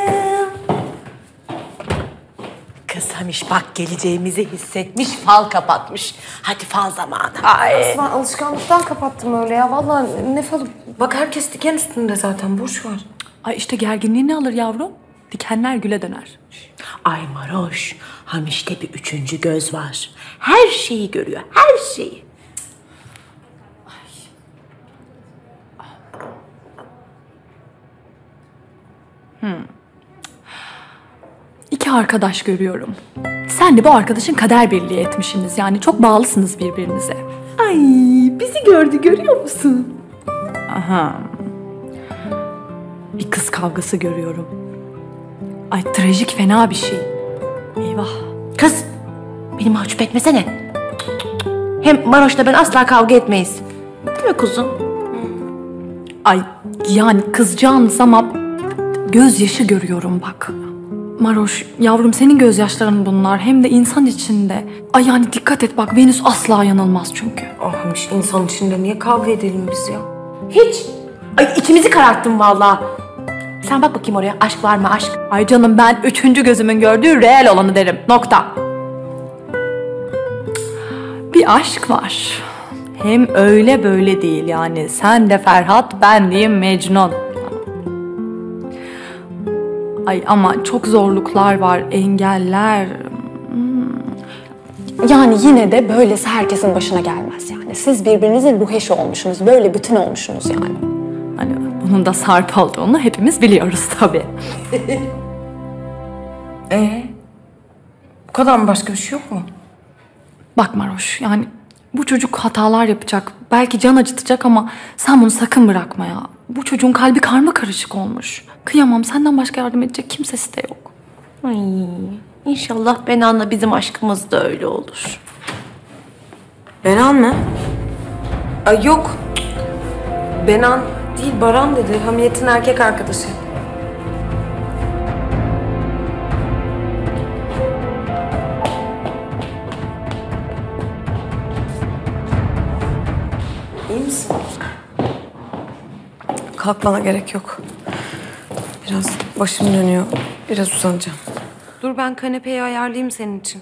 Kız Hamiş bak geleceğimizi hissetmiş, fal kapatmış. Hadi fal zamanı. Ay. Aslan alışkanlıktan kapattım öyle ya. Vallahi ne falı. Bak herkes diken üstünde zaten, boş ver. Ay işte gerginliğini alır yavrum. Dikenler güle döner. Ay Maroş, Hamiş'te bir üçüncü göz var. Her şeyi görüyor, her şeyi. Hmm. İki arkadaş görüyorum. Sen de bu arkadaşın kader birliği etmişsiniz. Yani çok bağlısınız birbirinize. Ay bizi gördü, görüyor musun? Aha. Bir kız kavgası görüyorum. Ay trajik, fena bir şey. Eyvah. Kız, beni mahcup etmesene. Hem Maroş'la ben asla kavga etmeyiz. Değil mi kuzum? Ay yani kızacağınız ama gözyaşı görüyorum bak. Maroş yavrum, senin gözyaşların bunlar, hem de insan içinde. Ay yani dikkat et bak, Venüs asla yanılmaz çünkü. Ahmış, insan içinde niye kavga edelim biz ya? Hiç. Ay içimizi kararttın vallahi. Sen bak bakayım oraya, aşk var mı aşk? Ay canım, ben üçüncü gözümün gördüğü reel olanı derim, nokta. Bir aşk var. Hem öyle böyle değil yani. Sen de Ferhat, ben diyeyim Mecnun. Ay ama çok zorluklar var, engeller. Yani yine de böylesi herkesin başına gelmez yani. Siz birbirinizin ruh eşi olmuşsunuz, böyle bütün olmuşsunuz yani. Hani bunun da Sarp olduğunu hepimiz biliyoruz tabii. Ee, bu kadar mı, başka bir şey yok mu? Bak Maroş, yani bu çocuk hatalar yapacak, belki can acıtacak ama sen bunu sakın bırakma ya. Bu çocuğun kalbi karma karışık olmuş. Kıyamam, senden başka yardım edecek kimsesi de yok. Ay, inşallah Benan'la bizim aşkımız da öyle olur. Benan mı? Ay yok. Benan değil, Baran dedi. Hamiyet'in erkek arkadaşı. İyi misin? Kalkmana gerek yok. Biraz başım dönüyor. Biraz uzanacağım. Dur, ben kanepeyi ayarlayayım senin için.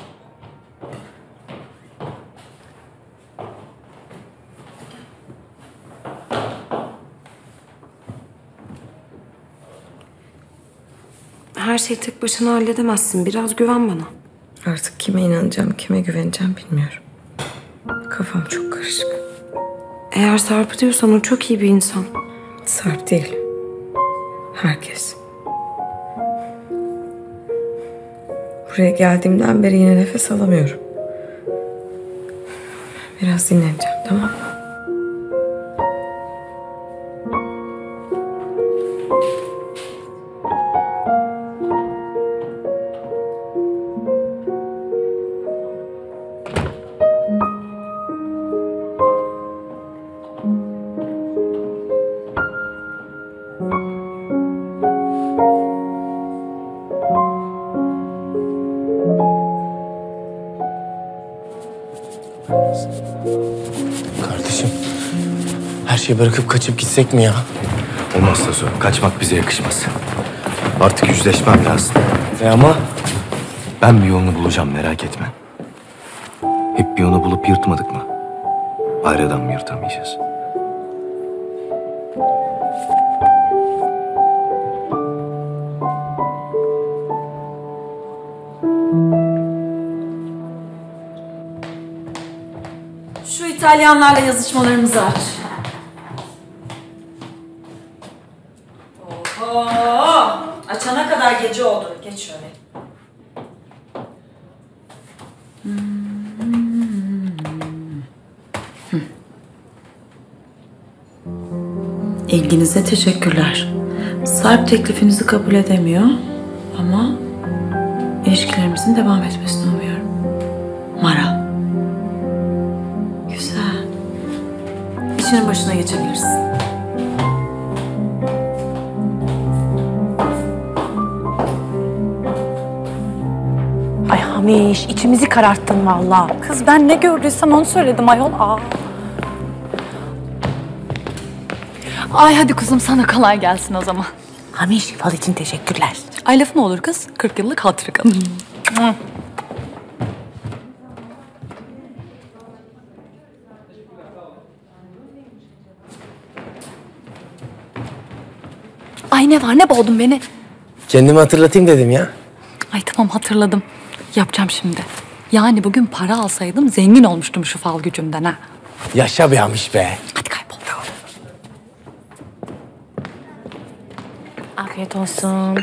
Her şeyi tek başına halledemezsin. Biraz güven bana. Artık kime inanacağım, kime güveneceğim bilmiyorum. Kafam çok karışık. Eğer Sarp'ı diyorsan o çok iyi bir insan. Sarp değil. Herkes. Buraya geldiğimden beri yine nefes alamıyorum. Biraz dinleneceğim, tamam mı? Kardeşim, her şeyi bırakıp kaçıp gitsek mi ya? Olmaz Tazo. Kaçmak bize yakışmaz. Artık yüzleşmem lazım. E ama? Ben bir yolunu bulacağım, merak etme. Hep bir yolu bulup yırtmadık mı? Ayrıdan mı yırtamayacağız? Şu İtalyanlarla yazışmalarımızı aç. Oho! Açana kadar gece oldu. Geç şöyle. İlginize teşekkürler. Sarp teklifinizi kabul edemiyor ama ilişkilerimizin devam etmesini umuyorum. Maral. Güzel. İşinin başına geçebilirsin. Ay Hamiş, içimizi kararttın vallahi. Kız ben ne gördüysem onu söyledim ayol. Aa. Ay hadi kuzum sana kolay gelsin o zaman. Hamiş, fal için teşekkürler. Ay lafı mı olur kız? kırk yıllık hatırı kalır. Ay ne var ne boğdun beni? Kendimi hatırlatayım dedim ya. Ay tamam hatırladım. Yapacağım şimdi. Yani bugün para alsaydım zengin olmuştum şu fal gücümden ha. Yaşa be Hamiş be. Hadi kaybol. Afiyet olsun.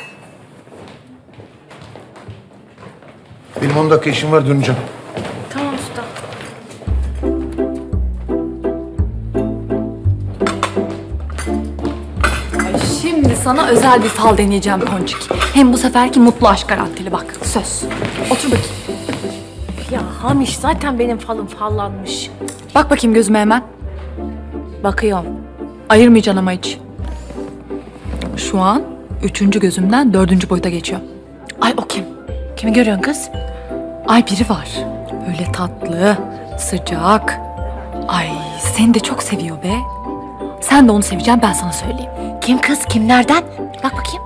Benim on dakika işim var, döneceğim. Tamam usta. Ay şimdi sana özel bir fal deneyeceğim Ponçik. Hem bu seferki mutlu aşk garantili bak. Söz. Otur bakayım. Ya Hamiş, zaten benim falım fallanmış. Bak bakayım gözüme hemen. Bakıyorum. Ayırmayacaksın ama hiç. Şu an üçüncü gözümden dördüncü boyuta geçiyor. Ay o kim? Kimi görüyorsun kız? Ay biri var. Böyle tatlı, sıcak. Ay seni de çok seviyor be. Sen de onu seveceksin, ben sana söyleyeyim. Kim kız? Kim nereden? Bak bakayım.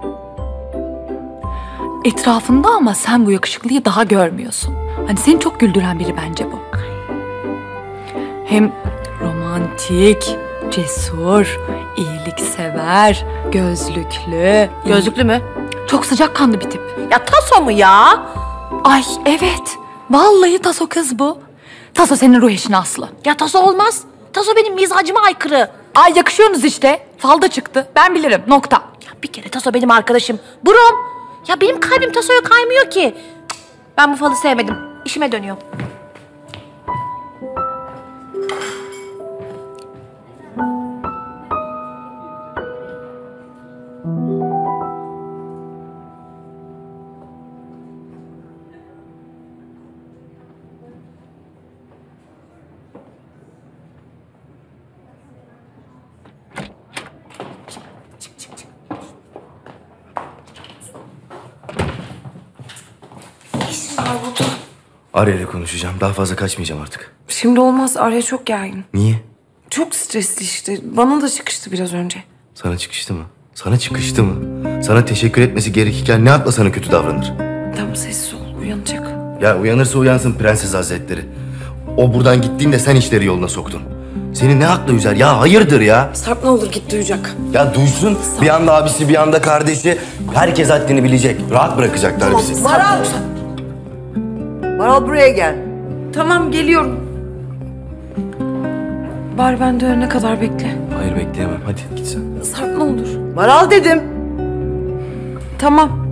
Etrafında ama sen bu yakışıklıyı daha görmüyorsun. Hani seni çok güldüren biri bence bu. Hem romantik, cesur, iyiliksever, gözlüklü. Gözlüklü mü? Çok sıcakkanlı bir tip. Ya Taso mu ya? Ay evet. Vallahi Taso kız bu. Taso senin ruh eşin Aslı. Ya Taso olmaz. Taso benim mizacıma aykırı. Ay yakışıyorsunuz işte. Falda çıktı. Ben bilirim. Nokta. Ya bir kere Taso benim arkadaşım. Brom. Ya benim kalbim Taso'ya kaymıyor ki. Ben bu falı sevmedim. İşime dönüyorum. Arya ile konuşacağım. Daha fazla kaçmayacağım artık. Şimdi olmaz. Arya çok gergin. Niye? Çok stresli işte. Bana da çıkıştı biraz önce. Sana çıkıştı mı? Sana çıkıştı mı? Sana teşekkür etmesi gerekirken ne akla sana kötü davranır? Tamam sessiz ol. Uyanacak. Ya uyanırsa uyansın Prenses Hazretleri. O buradan gittiğinde sen işleri yoluna soktun. Seni ne hakla üzer ya? Hayırdır ya? Sarp ne olur git duyacak. Ya duysun. Bir anda abisi, bir anda kardeşi. Herkes haddini bilecek. Rahat bırakacaklar bizi. Maral! Maral buraya gel. Tamam geliyorum. Bari ben dönene kadar bekle. Hayır bekleyemem. Hadi git sen. Sarp ne olur. Maral dedim. Tamam.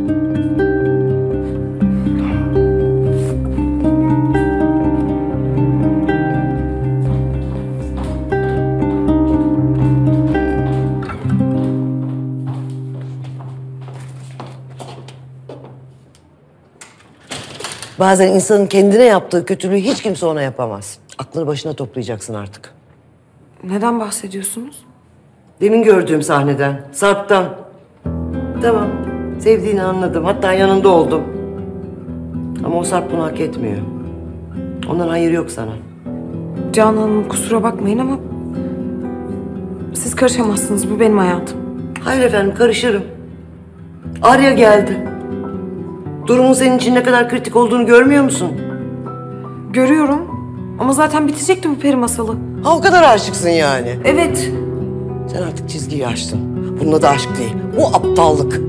Bazen insanın kendine yaptığı kötülüğü hiç kimse ona yapamaz. Aklını başına toplayacaksın artık. Neden bahsediyorsunuz? Demin gördüğüm sahneden, Sarp'tan. Tamam, sevdiğini anladım. Hatta yanında oldum. Ama o Sarp bunu hak etmiyor. Ondan hayır yok sana. Canan Hanım kusura bakmayın ama... siz karışamazsınız. Bu benim hayatım. Hayır efendim, karışırım. Arya geldi. Durumun senin için ne kadar kritik olduğunu görmüyor musun? görüyorum. Ama zaten bitecekti bu peri masalı. Ha o kadar aşıksın yani. Evet. Sen artık çizgiyi aştın. Bunun adı aşk değil. Bu aptallık.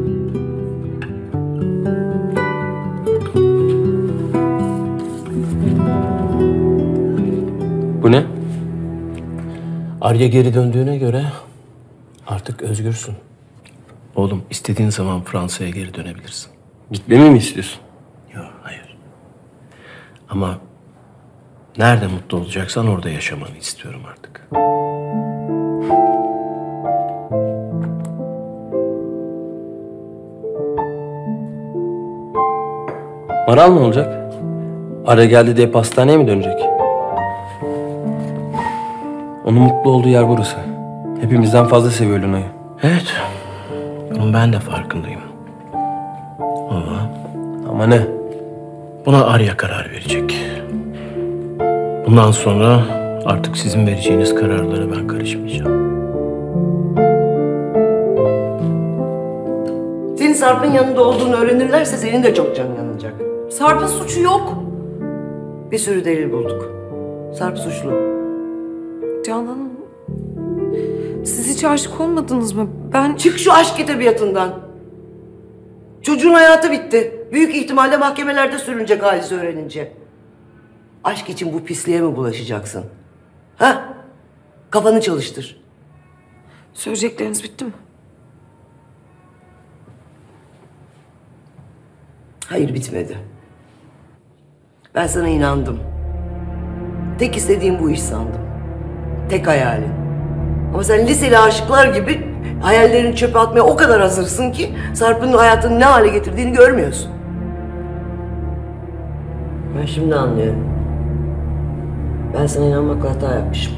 Bu ne? Arya geri döndüğüne göre artık özgürsün. Oğlum istediğin zaman Fransa'ya geri dönebilirsin. Gitmemi mi istiyorsun? Yok, hayır. Ama nerede mutlu olacaksan orada yaşamanı istiyorum artık. Maral mı olacak? Arya geldi diye pastaneye mi dönecek? Onun mutlu olduğu yer burası. Hepimizden fazla seviyor Luna'yı. Evet. Bunun ben de farkındayım. Ama... Ama ne? Buna Arya karar verecek. Bundan sonra artık sizin vereceğiniz kararlara ben karışmayacağım. Senin Sarp'ın yanında olduğunu öğrenirlerse senin de çok canın yanacak. Sarp'ın suçu yok. Bir sürü delil bulduk. Sarp suçlu. Canan Hanım, siz hiç aşık olmadınız mı? Ben... Çık şu aşk edebiyatından. Çocuğun hayatı bitti. Büyük ihtimalle mahkemelerde sürünecek Halis öğrenince. Aşk için bu pisliğe mi bulaşacaksın? Ha? Kafanı çalıştır. Söyleyecekleriniz bitti mi? Hayır, bitmedi. Ben sana inandım. Tek istediğim bu iş sandım. Tek hayalin. Ama sen liseli aşıklar gibi hayallerini çöpe atmaya o kadar hazırsın ki Sarp'ın hayatını ne hale getirdiğini görmüyorsun. Ben şimdi anlıyorum. Ben sana inanmakla hata yapmışım.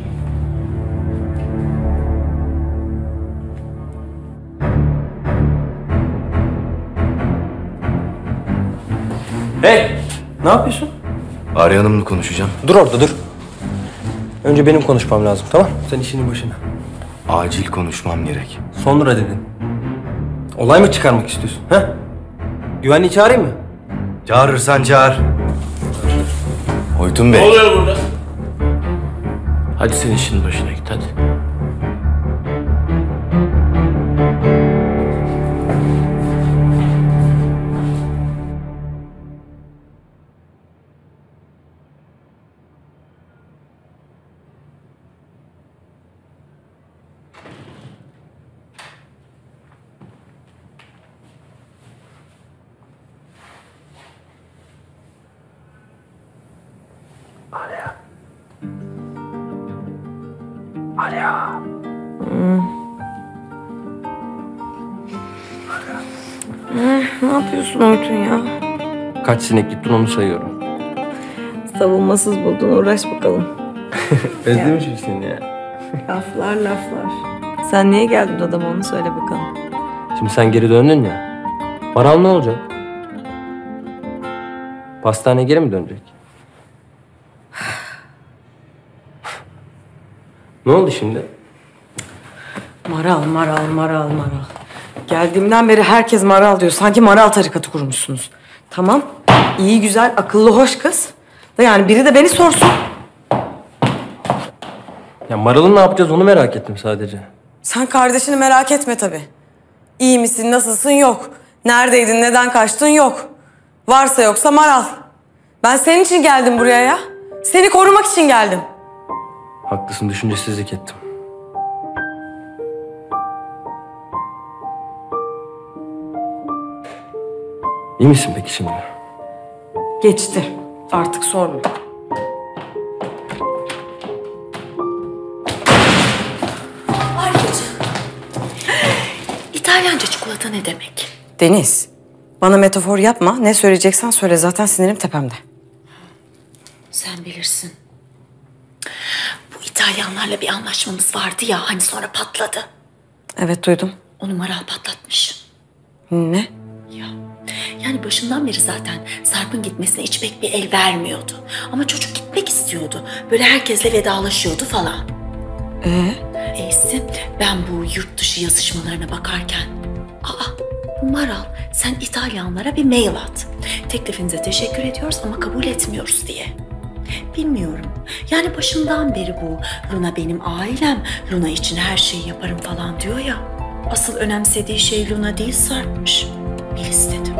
Hey! Ne yapıyorsun? Arya Hanım'la konuşacağım. Dur orada dur. Önce benim konuşmam lazım, tamam? Sen işinin başına. Acil konuşmam gerek. Sonra dedin. Olay mı çıkarmak istiyorsun, ha? Güvenliği çağırayım mı? Çağırırsan çağır. Oytun Bey. Ne oluyor burada? Hadi sen işinin başına git, hadi. Arya. Arya. Hmm. Eh, ne yapıyorsun Oytun ya? Kaç sinek gittin onu sayıyorum. Savunmasız buldun, uğraş bakalım. Özlemişim seni ya. Laflar laflar. Sen niye geldin adama onu söyle bakalım. Şimdi sen geri döndün ya. Maral ne olacak? Pastaneye geri mi dönecek? Ne oldu şimdi? Maral, maral, maral, maral. Geldiğimden beri herkes maral diyor. Sanki maral tarikatı kurmuşsunuz. Tamam, iyi, güzel, akıllı, hoş kız. Da yani biri de beni sorsun. Ya Maral'ın ne yapacağız onu merak ettim sadece. Sen kardeşini merak etme tabii. İyi misin, nasılsın yok. Neredeydin, neden kaçtın yok. Varsa yoksa maral. Ben senin için geldim buraya ya. Seni korumak için geldim. Haklısın, düşüncesizlik ettim. İyi misin peki şimdi? Geçti. Artık sorma. Aryacığım. İtalyanca çikolata ne demek? Deniz, bana metafor yapma. Ne söyleyeceksen söyle. Zaten sinirim tepemde. Sen bilirsin. Bu İtalyanlarla bir anlaşmamız vardı ya, hani sonra patladı. Evet, duydum. Onu Maral patlatmış. Ne? Ya, yani başından beri zaten Sarp'ın gitmesine hiç pek bir el vermiyordu. Ama çocuk gitmek istiyordu. Böyle herkesle vedalaşıyordu falan. Ee? Eysi, ben bu yurt dışı yazışmalarına bakarken... Aa, bu Maral, sen İtalyanlara bir mail at. Teklifinize teşekkür ediyoruz ama kabul etmiyoruz diye. Bilmiyorum. Yani başından beri bu Luna benim ailem, Luna için her şeyi yaparım falan diyor ya. Asıl önemsediği şey Luna değil Sarp'mış. Bil istedim.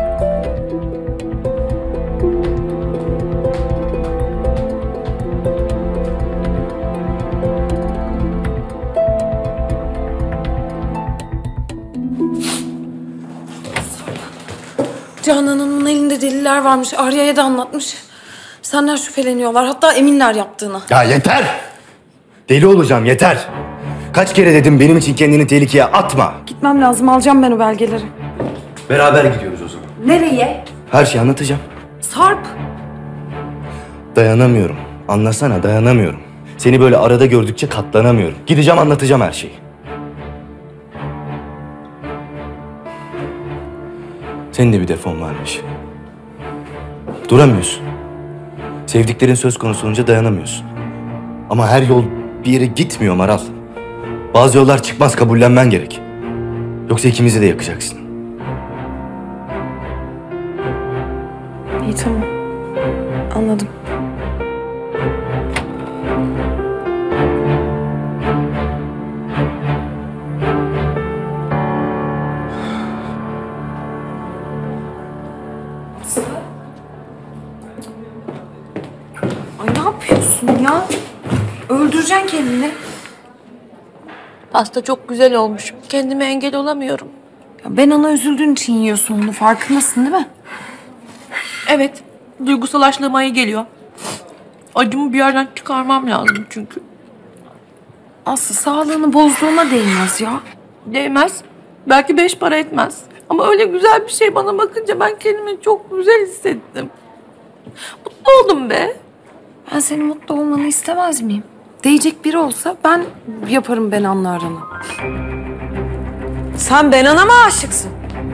Canan'ın elinde deliller varmış. Arya'ya da anlatmış. Senden şüpheleniyorlar. Hatta eminler yaptığına. Ya yeter! Deli olacağım yeter! Kaç kere dedim benim için kendini tehlikeye atma. Gitmem lazım. Alacağım ben o belgeleri. Beraber gidiyoruz o zaman. Nereye? Her şeyi anlatacağım. Sarp. Dayanamıyorum. Anlasana dayanamıyorum. Seni böyle arada gördükçe katlanamıyorum. Gideceğim anlatacağım her şeyi. Senin de bir defon varmış. Duramıyorsun. Sevdiklerin söz konusu olunca dayanamıyorsun. Ama her yol bir yere gitmiyor Maral. Bazı yollar çıkmaz, kabullenmen gerek. Yoksa ikimizi de yakacaksın. İyi tamam. Anladım. Ay ne yapıyorsun ya? Öldüreceksin kendini. Pasta çok güzel olmuş. Kendime engel olamıyorum. Ya ben ona üzüldüğün için yiyorsun bunu. Farkındasın değil mi? Evet. Duygusal açlığıma iyi geliyor. Acımı bir yerden çıkarmam lazım çünkü. Aslı sağlığını bozduğuna değmez ya. Değmez. Belki beş para etmez. Ama öyle güzel bir şey bana bakınca ben kendimi çok güzel hissettim. Mutlu oldum be. Ben senin mutlu olmanı istemez miyim? Değecek biri olsa ben yaparım Benan'la aranı. Sen Benan'a mı aşıksın?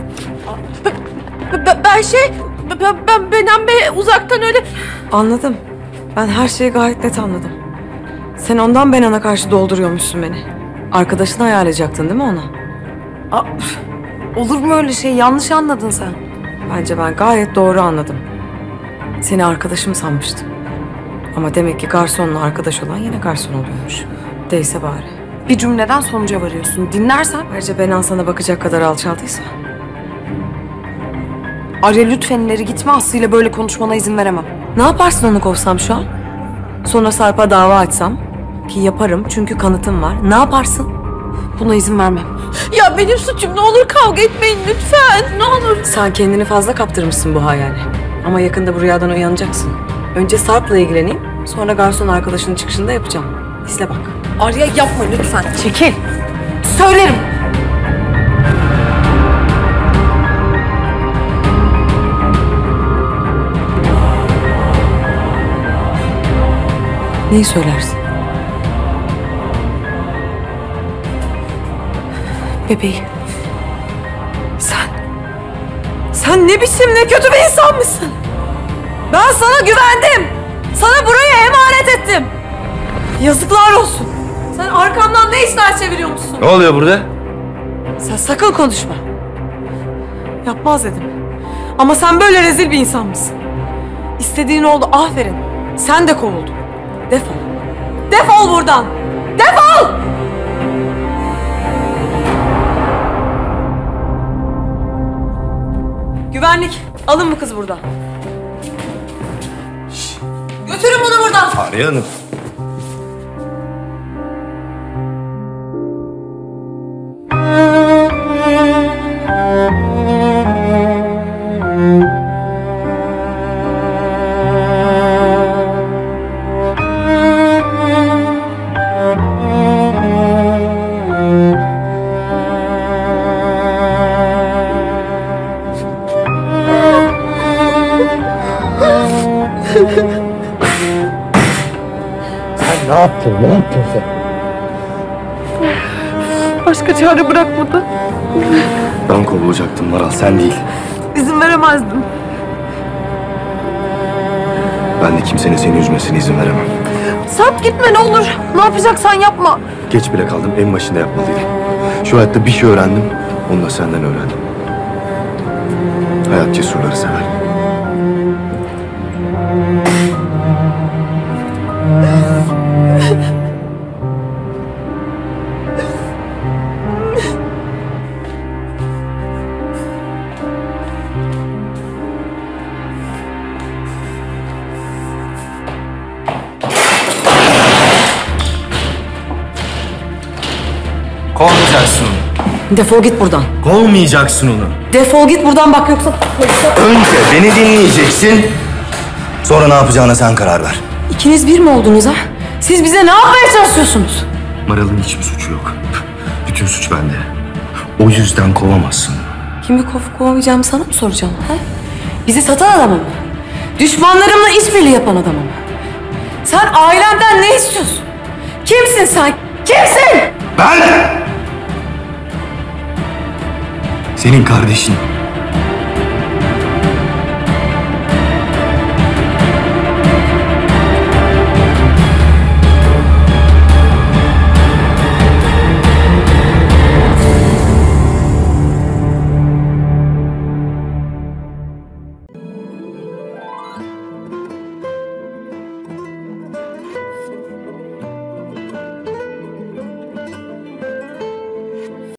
Ben, ben şey... Ben, ben Benan Bey uzaktan öyle... Anladım. Ben her şeyi gayet net anladım. Sen ondan Benan'a karşı dolduruyormuşsun beni. Arkadaşını ayarlayacaktın değil mi ona? Aa, olur mu öyle şey? Yanlış anladın sen. Bence ben gayet doğru anladım. Seni arkadaşım sanmıştım. Ama demek ki garsonla arkadaş olan yine garson oluyormuş. Değse bari. Bir cümleden sonuca varıyorsun. Dinlersen... Ayrıca Benan sana bakacak kadar alçaldıysa. Arya lütfen ileri gitme. Aslı ile böyle konuşmana izin veremem. Ne yaparsın onu kovsam şu an? Sonra Sarp'a dava açsam? Ki yaparım çünkü kanıtım var. Ne yaparsın? Buna izin vermem. Ya benim suçum, ne olur kavga etmeyin lütfen. Ne olur. Sen kendini fazla kaptırmışsın bu hayale. Ama yakında bu rüyadan uyanacaksın. Önce Sarp'la ilgileneyim. Sonra garson arkadaşının çıkışında yapacağım. İzle bak. Arya yapma lütfen. Çekil. Söylerim. Neyi söylersin? Bebeği. Sen... Sen ne biçim ne kötü bir insanmışsın. Ben sana güvendim. Sana burayı emanet ettim. Yazıklar olsun. Sen arkamdan ne işler çeviriyormuşsun? Ne oluyor burada? Sen sakın konuşma. Yapmaz dedim. Ama sen böyle rezil bir insan mısın? İstediğin oldu, aferin. Sen de kovuldun. Defol. Defol buradan. Defol! Güvenlik, alın bu kız buradan. Götürün bunu buradan. Arya Hanım. Ne yaptın? Ne yaptın sen? Başka çare bırakmadı. Ben kovulacaktım Maral, sen değil. İzin veremezdim. Ben de kimsenin seni üzmesine izin veremem. Sarp gitme ne olur. Ne yapacaksan yapma. Geç bile kaldım, en başında yapmalıydım. Şu hayatta bir şey öğrendim, onu da senden öğrendim. Hayat cesurları sever. Kovmayacaksın onu. Defol git buradan. Kovmayacaksın onu. Defol git buradan bak yoksa... Önce beni dinleyeceksin. Sonra ne yapacağına sen karar ver. İkiniz bir mi oldunuz ha? Siz bize ne yapmaya çalışıyorsunuz? Maral'ın hiçbir suçu yok. Bütün suç bende. O yüzden kovamazsın. Kimi kovup kovamayacağımı sana mı soracağım? Ha? Bizi satan adamı mı? Düşmanlarımla işbirliği yapan adamı mı? Sen ailemden ne istiyorsun? Kimsin sen? Kimsin? Ben! Senin kardeşin.